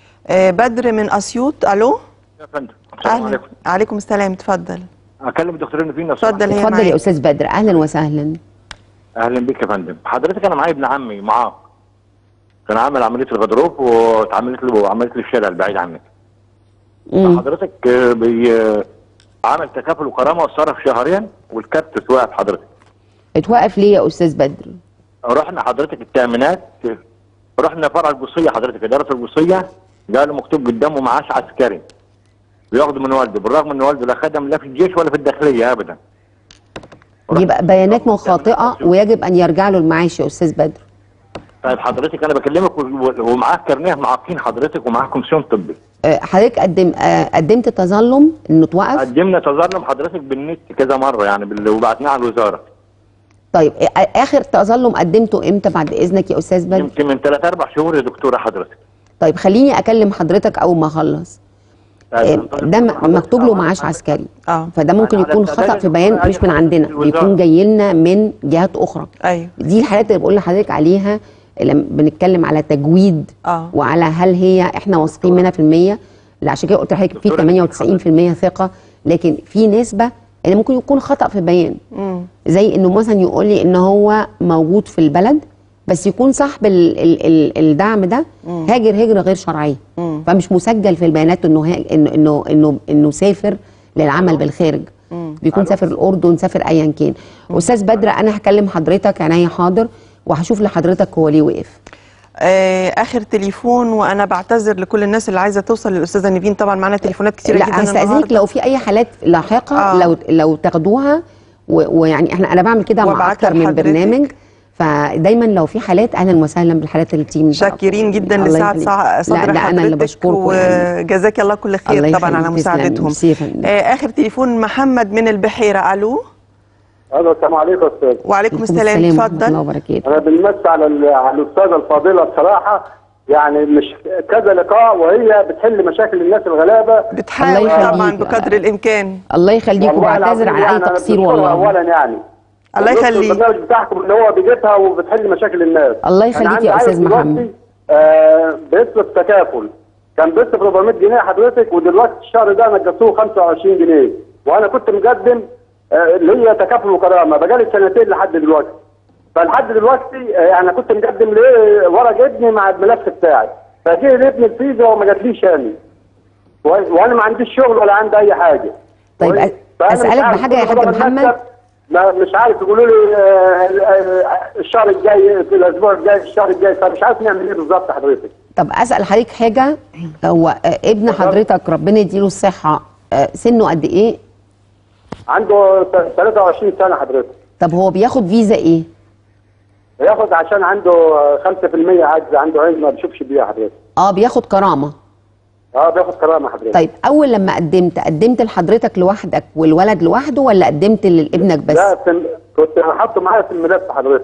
بدر من اسيوط. الو يا فندم. السلام عليكم. عليكم السلام. اتفضل. اكلم الدكتوره نيفين. اتفضل. اتفضل يا استاذ بدر. اهلا وسهلا. اهلا بك يا فندم. حضرتك انا معايا ابن عمي معاق، كان عامل عمليه الغضروف واتعملت له عمليه له الشلل بعيد عنك. حضرتك آه، بي آه، عمل تكافل وكرامه وصرف شهرين والكارت اتوقف حضرتك. اتوقف ليه يا استاذ بدر؟ رحنا حضرتك التامينات، رحنا فرع الجوصيه حضرتك، اداره الجوصيه قالوا مكتوب قدامه معاش عسكري بياخده من والده، بالرغم ان والده لا خدم لا في الجيش ولا في الداخليه ابدا. يبقى بيانات خاطئه ويجب ان يرجع له المعاش يا استاذ بدر. طيب حضرتك انا بكلمك و- ومعاك كارنيه معاقين حضرتك ومعاك كومسيون طبي. آه، حضرتك قدم آه، قدمت تظلم انه توقف؟ قدمنا تظلم حضرتك بالنت كذا مره يعني بال- وبعتناه على الوزاره. طيب آه، اخر تظلم قدمته امتى بعد اذنك يا استاذ بدر؟ يمكن من ثلاث اربع شهور يا دكتوره حضرتك. طيب خليني اكلم حضرتك اول ما اخلص. آه، ده م- مكتوب له معاش عسكري. اه فده ممكن يكون خطأ في بيان مش من عندنا، بيكون جاي لنا من جهات اخرى. ايوه دي الحالات اللي بقول لحضرتك عليها لما بنتكلم على تجويد اه وعلى هل هي احنا واثقين منها في المية. لا عشان كده قلت لحضرتك في ثمانية وتسعين في المية ثقه، لكن في نسبه ان ممكن يكون خطأ في بيان. مم. زي انه مثلا يقول لي ان هو موجود في البلد بس يكون صاحب ال ال ال الدعم ده مم. هاجر هجره غير شرعيه، مم. فمش مسجل في البيانات انه ها- انه انه انه انه سافر للعمل بالخارج. مم. بيكون سافر الاردن، سافر ايا كان. استاذ بدر انا هكلم حضرتك عينيا حاضر وهشوف لحضرتك هو ليه وقف. آه، اخر تليفون، وانا بعتذر لكل الناس اللي عايزه توصل للاستاذه نيفين، طبعا معانا تليفونات كتيره لا جدا هستأذنك النهارده. لو في اي حالات لاحقه آه. لو لو تاخدوها و- ويعني احنا انا بعمل كده مع وابعتها اكتر من لحضرتك. برنامج، فدايما لو في حالات اهلا وسهلا بالحالات التيم. شاكرين جدا الله لسعة يخليك. صع- صدر لا ده انا اللي حضرتك، بشكركم يعني. وجزاك الله كل خير الله طبعا على يخليك، مساعدتهم. تسلم. ميرسي يا فندم. آه، اخر تليفون محمد من البحيره. الو. الو السلام عليكم يا استاذ. وعليكم السلام، اتفضل. الله وبركاته. انا بالمس على ال- على الاستاذه الفاضله بصراحه، يعني مش كذا لقاء وهي بتحل مشاكل الناس الغلابه. بتحاول طبعا بقدر الامكان. الله يخليك، والله وبعتذر العظيم على اي يعني أنا تقصير بشكرها والله. اولا يعني. الله وبص يخليك. البرنامج بتاعكم اللي هو بيجيبها وبتحل مشاكل الناس. الله أنا يخليك عندي يا أستاذ عيل دلوقتي، محمد. آه بيصرف تكافل، كان بيصرف أربعمية جنيه حضرتك، ودلوقتي الشهر ده نقصوه خمسة وعشرين جنيه، وانا كنت مقدم آه اللي هي تكافل وكرامه بقالي سنتين لحد دلوقتي. فلحد دلوقتي آه يعني كنت مقدم ليه ورق ابني مع الملف بتاعي، فجه لابني الفيزا وما جاتليش يعني، و- وانا ما عنديش شغل ولا عندي اي حاجه. طيب و- أ- فأنا مش اسالك عارف بحاجه يا كل حاج مرة محمد. المكتب ما مش عارف يقولوا لي آه، آه، الشهر الجاي في الاسبوع الجاي الشهر الجاي، فمش عارف نعمل ايه بالظبط حضرتك. طب اسال حضرتك حاجه، هو آه، ابن حضرتك ربنا يديله الصحه آه، سنه قد ايه؟ عنده ت- ثلاثة وعشرين سنه حضرتك. طب هو بياخد فيزا ايه؟ ياخد عشان عنده آه، خمسة في المية عجز، عنده عين ما بيشوفش بيها حضرتك. اه بياخد كرامه. اه بياخد كرامه حضرتك. طيب اول لما قدمت قدمت لحضرتك لوحدك والولد لوحده ولا قدمت لابنك بس؟ لا في- كنت حاطه معايا في الملف حضرتك.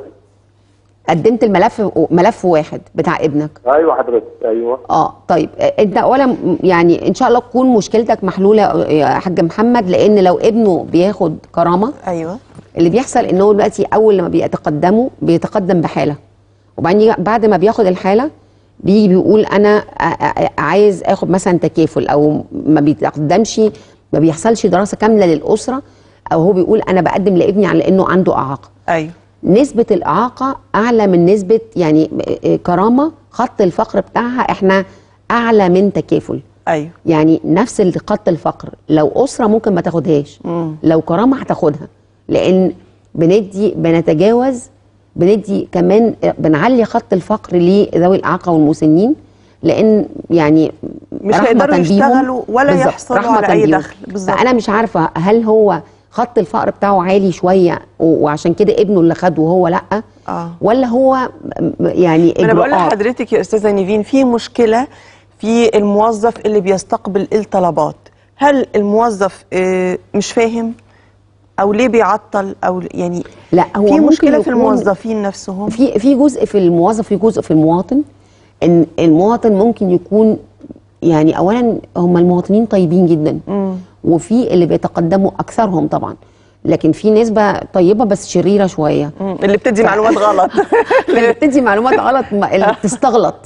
قدمت الملف ملف واحد بتاع ابنك. ايوه حضرتك ايوه. اه طيب آه، انت اولا م- يعني ان شاء الله تكون مشكلتك محلوله يا حاج محمد، لان لو ابنه بياخد كرامه ايوه اللي بيحصل ان هو دلوقتي اول لما بيتقدموا بيتقدم بحاله، وبعدين يجي- بعد ما بياخد الحاله بيجي بيقول انا ع- ع- عايز اخد مثلا تكافل، او ما بيتقدمش ما بيحصلش دراسه كامله للاسره، او هو بيقول انا بقدم لابني على انه عنده اعاقه. ايوه نسبه الاعاقه اعلى من نسبه يعني آه، كرامه، خط الفقر بتاعها احنا اعلى من تكافل. ايوه يعني نفس ال- خط الفقر، لو اسره ممكن ما تاخدهاش، مم. لو كرامه هتاخدها، لان بندي بنتجاوز بندي كمان بنعلي خط الفقر لذوي الاعاقه والمسنين، لان يعني مش رحمة هيقدروا بيهم. يشتغلوا ولا بالظبط، يحصلوا رحمة على أي بيهم. دخل. بالظبط. فانا مش عارفه هل هو خط الفقر بتاعه عالي شويه و- وعشان كده ابنه اللي خده وهو لا، اه ولا هو م- يعني انا بقول إجراءات؟ لحضرتك يا استاذه نيفين، في مشكله في الموظف اللي بيستقبل الطلبات. هل الموظف آه، مش فاهم او ليه بيعطل، او يعني لا هو في ممكن مشكله في يكون الموظفين نفسهم؟ في في جزء في الموظف، في جزء في المواطن، ان المواطن ممكن يكون يعني اولا هم المواطنين طيبين جدا، مم. وفي اللي بيتقدموا اكثرهم طبعا، لكن في نسبه طيبه بس شريره شويه، مم. اللي بتدي معلومات غلط اللي بتدي معلومات غلط، ما- اللي بتستغلط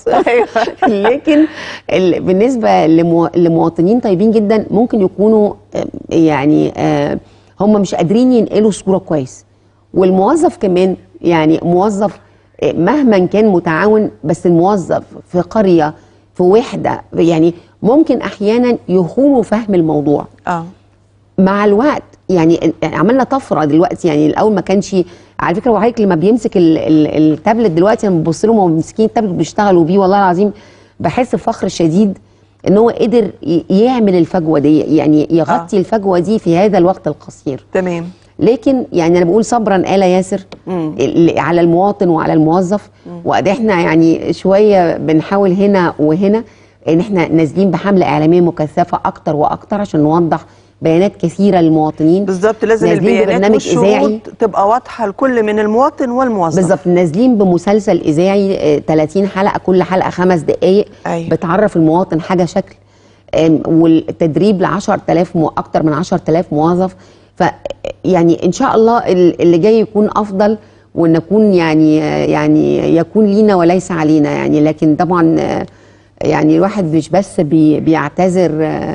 لكن ال- بالنسبه لمو... لمواطنين طيبين جدا ممكن يكونوا آه، يعني آه، هم مش قادرين ينقلوا الصوره كويس. والموظف كمان يعني موظف آه، مهما كان متعاون، بس الموظف في قريه في وحده، يعني ممكن احيانا يخونوا فهم الموضوع. اه مع الوقت يعني عملنا طفره دلوقتي. يعني الاول ما كانش، على فكره وحضرتك لما بيمسك ال ال التابلت دلوقتي لما ببص لهم وهم ماسكين التابلت بيشتغلوا بيه، والله العظيم بحس بفخر شديد ان هو قدر يعمل الفجوه دي، يعني يغطي آه. الفجوه دي في هذا الوقت القصير. تمام. لكن يعني انا بقول صبرا آل ياسر مم. على المواطن وعلى الموظف، وقد احنا يعني شويه بنحاول هنا وهنا ان احنا نازلين بحمله اعلاميه مكثفه اكتر واكتر عشان نوضح بيانات كثيره للمواطنين. بالظبط، لازم البيانات والشروط تبقى واضحه لكل من المواطن والموظف. بالظبط. نازلين بمسلسل اذاعي ثلاثين حلقه، كل حلقه خمس دقائق. أيوة. بتعرف المواطن حاجه شكل، والتدريب ل عشرة آلاف مو... اكتر من عشرة آلاف موظف. ف يعني ان شاء الله اللي جاي يكون افضل، ونكون يعني يعني يكون لينا وليس علينا يعني. لكن طبعا يعني الواحد مش بس بي... بيعتذر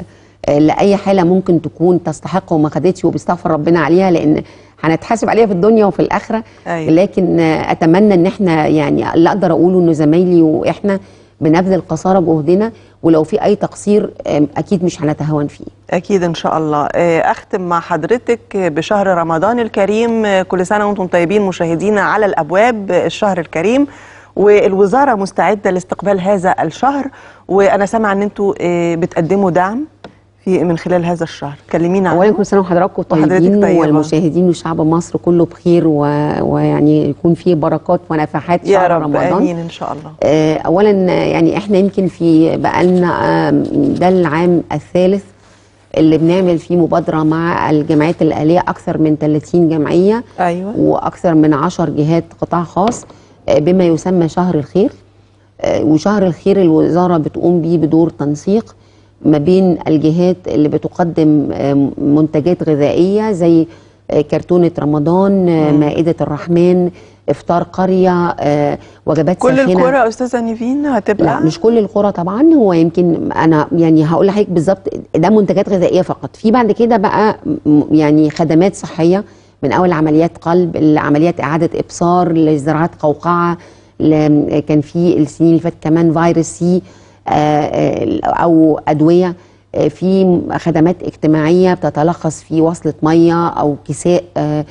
لاي حاله ممكن تكون تستحق وما خدتش وبيستغفر ربنا عليها، لان هنتحاسب عليها في الدنيا وفي الاخره. أيوة. لكن اتمنى ان احنا يعني اللي اقدر اقوله انه زمايلي واحنا بنبذل قصارى جهدنا، ولو في اي تقصير اكيد مش هنتهاون فيه. اكيد ان شاء الله. اختم مع حضرتك بشهر رمضان الكريم، كل سنه وانتم طيبين مشاهدينا على الابواب الشهر الكريم، والوزاره مستعده لاستقبال هذا الشهر، وانا سامعه ان انتم بتقدموا دعم في من خلال هذا الشهر. كلمينا عنه. اولا كل سنه وحضراتكم طيبين، والمشاهدين وشعب مصر كله بخير، و... ويعني يكون فيه بركات ونفحات شهر رب رمضان. امين ان شاء الله. آه اولا يعني احنا يمكن في بقالنا آه ده العام الثالث اللي بنعمل فيه مبادره مع الجمعيات الاهليه، اكثر من ثلاثين جمعيه. ايوه. واكثر من عشر جهات قطاع خاص، آه بما يسمى شهر الخير. آه وشهر الخير الوزاره بتقوم بيه بدور تنسيق ما بين الجهات اللي بتقدم منتجات غذائية زي كرتونة رمضان، مم. مائدة الرحمن، إفطار قرية، وجبات كل ساخنة. كل القرى أستاذة نيفين هتبقى؟ لا مش كل القرى طبعا، هو يمكن أنا يعني هقول لحضرتك بالظبط ده منتجات غذائية فقط. في بعد كده بقى يعني خدمات صحية، من أول عمليات قلب لعمليات إعادة إبصار لزراعة قوقعة، كان في السنين اللي فاتت كمان فيروس سي أو أدوية، في خدمات اجتماعية بتتلخص في وصلة مية أو كساء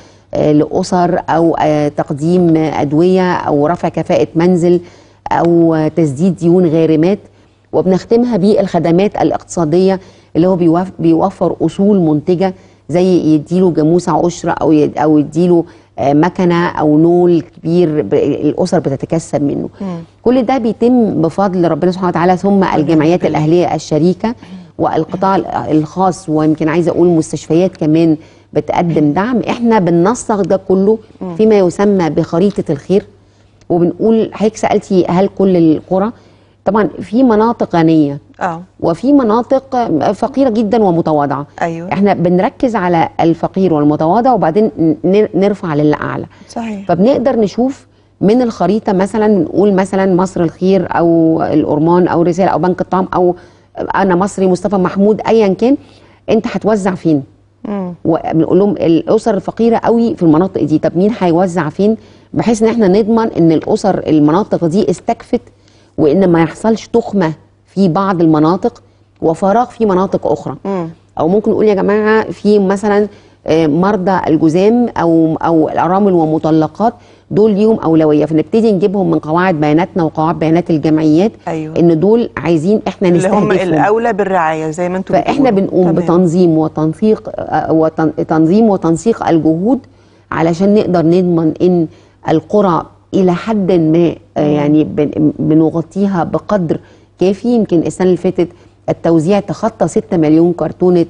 لأسر، أو تقديم أدوية، أو رفع كفاءة منزل، أو تسديد ديون غارمات. وبنختمها بالخدمات الاقتصادية اللي هو بيوفر أصول منتجة زي يديله جاموسة عشرة أو أو يديله مكنه او نول كبير الاسر بتتكسب منه. مم. كل ده بيتم بفضل ربنا سبحانه وتعالى، ثم الجمعيات الاهليه الشريكه والقطاع الخاص، ويمكن عايزه اقول مستشفيات كمان بتقدم دعم. احنا بننسق ده كله فيما يسمى بخريطه الخير، وبنقول حضرتك سالتي هل كل القرى؟ طبعا في مناطق غنيه اه وفي مناطق فقيره جدا ومتواضعه. ايوه. احنا بنركز على الفقير والمتواضع وبعدين نرفع للاعلى. صحيح. فبنقدر نشوف من الخريطه مثلا، نقول مثلا مصر الخير او الأورمان او رساله او بنك الطعام او انا مصري مصطفى محمود، ايا كان انت هتوزع فين؟ امم وبنقول لهم الاسر الفقيره قوي في المناطق دي، طب مين هيوزع فين؟ بحيث ان احنا نضمن ان الاسر المناطق دي استكفت، وان ما يحصلش تخمه في بعض المناطق وفراغ في مناطق اخرى. مم. او ممكن نقول يا جماعه في مثلا مرضى الجذام او او الارامل ومطلقات، دول ليهم اولويه، فنبتدي نجيبهم من قواعد بياناتنا وقواعد بيانات الجمعيات. أيوة. ان دول عايزين احنا نستهدفهم، اللي هم الاولى بالرعايه زي ما انتم بتقولوا. فاحنا بنقوم تمام. بتنظيم وتنسيق وتنظيم وتنسيق الجهود علشان نقدر نضمن ان القرى الى حد ما يعني بنغطيها بقدر كافي. يمكن السنه اللي فاتت التوزيع تخطى ستة مليون كرتونه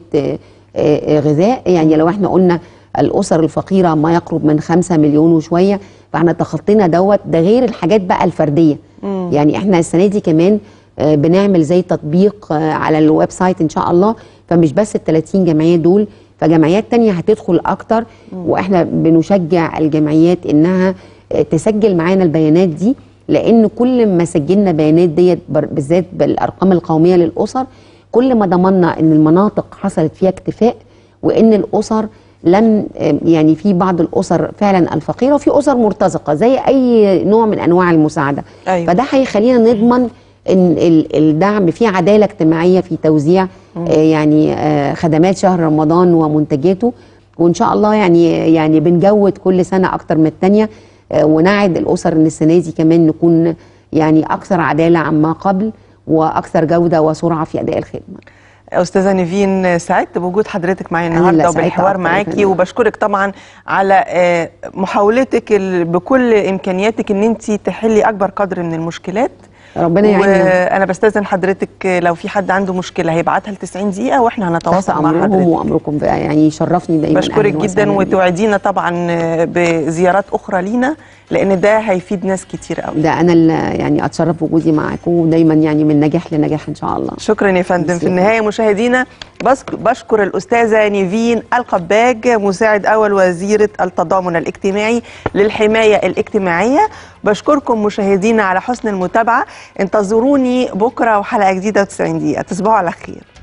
غذاء، يعني لو احنا قلنا الاسر الفقيره ما يقرب من خمسة مليون وشويه، فاحنا تخطينا دوت. ده غير الحاجات بقى الفرديه. مم. يعني احنا السنه دي كمان بنعمل زي تطبيق على الويب سايت ان شاء الله، فمش بس ال ثلاثين جمعيه دول، فجمعيات تانية هتدخل اكتر. مم. واحنا بنشجع الجمعيات انها تسجل معانا البيانات دي، لان كل ما سجلنا بيانات ديت بالذات بالارقام القوميه للاسر، كل ما ضمننا ان المناطق حصلت فيها اكتفاء، وان الاسر لم يعني في بعض الاسر فعلا الفقيره وفي اسر مرتزقه زي اي نوع من انواع المساعده. أيوة. فده هيخلينا نضمن ان الدعم في عداله اجتماعيه في توزيع آه يعني آه خدمات شهر رمضان ومنتجاته، وان شاء الله يعني يعني بنجود كل سنه اكتر من الثانيه، آه ونعد الاسر ان السنه دي كمان نكون يعني اكثر عداله عما قبل واكثر جوده وسرعه في اداء الخدمه. استاذه نيفين، سعدت بوجود حضرتك معايا النهارده وبالحوار معاكي، وبشكرك طبعا على محاولتك بكل امكانياتك ان انت تحلي اكبر قدر من المشكلات. ربنا يعيننا. وانا بستاذن حضرتك لو في حد عنده مشكله هيبعتها ل تسعين دقيقه واحنا هنتواصل مع حضرتك. امرهم وامركم يعني يشرفني دايما. بشكرك جدا وتوعدينا طبعا بزيارات اخرى لينا لان ده هيفيد ناس كتير قوي. ده انا اللي يعني اتشرف بوجودي معاكم ودايما يعني من نجاح لنجاح ان شاء الله. شكرا يا فندم. في النهايه مشاهدينا بشكر الاستاذه نيفين القباج مساعد اول وزيره التضامن الاجتماعي للحمايه الاجتماعيه. بشكركم مشاهدينا على حسن المتابعه، انتظروني بكره وحلقه جديده تسعين دقيقه. تصبحوا على خير.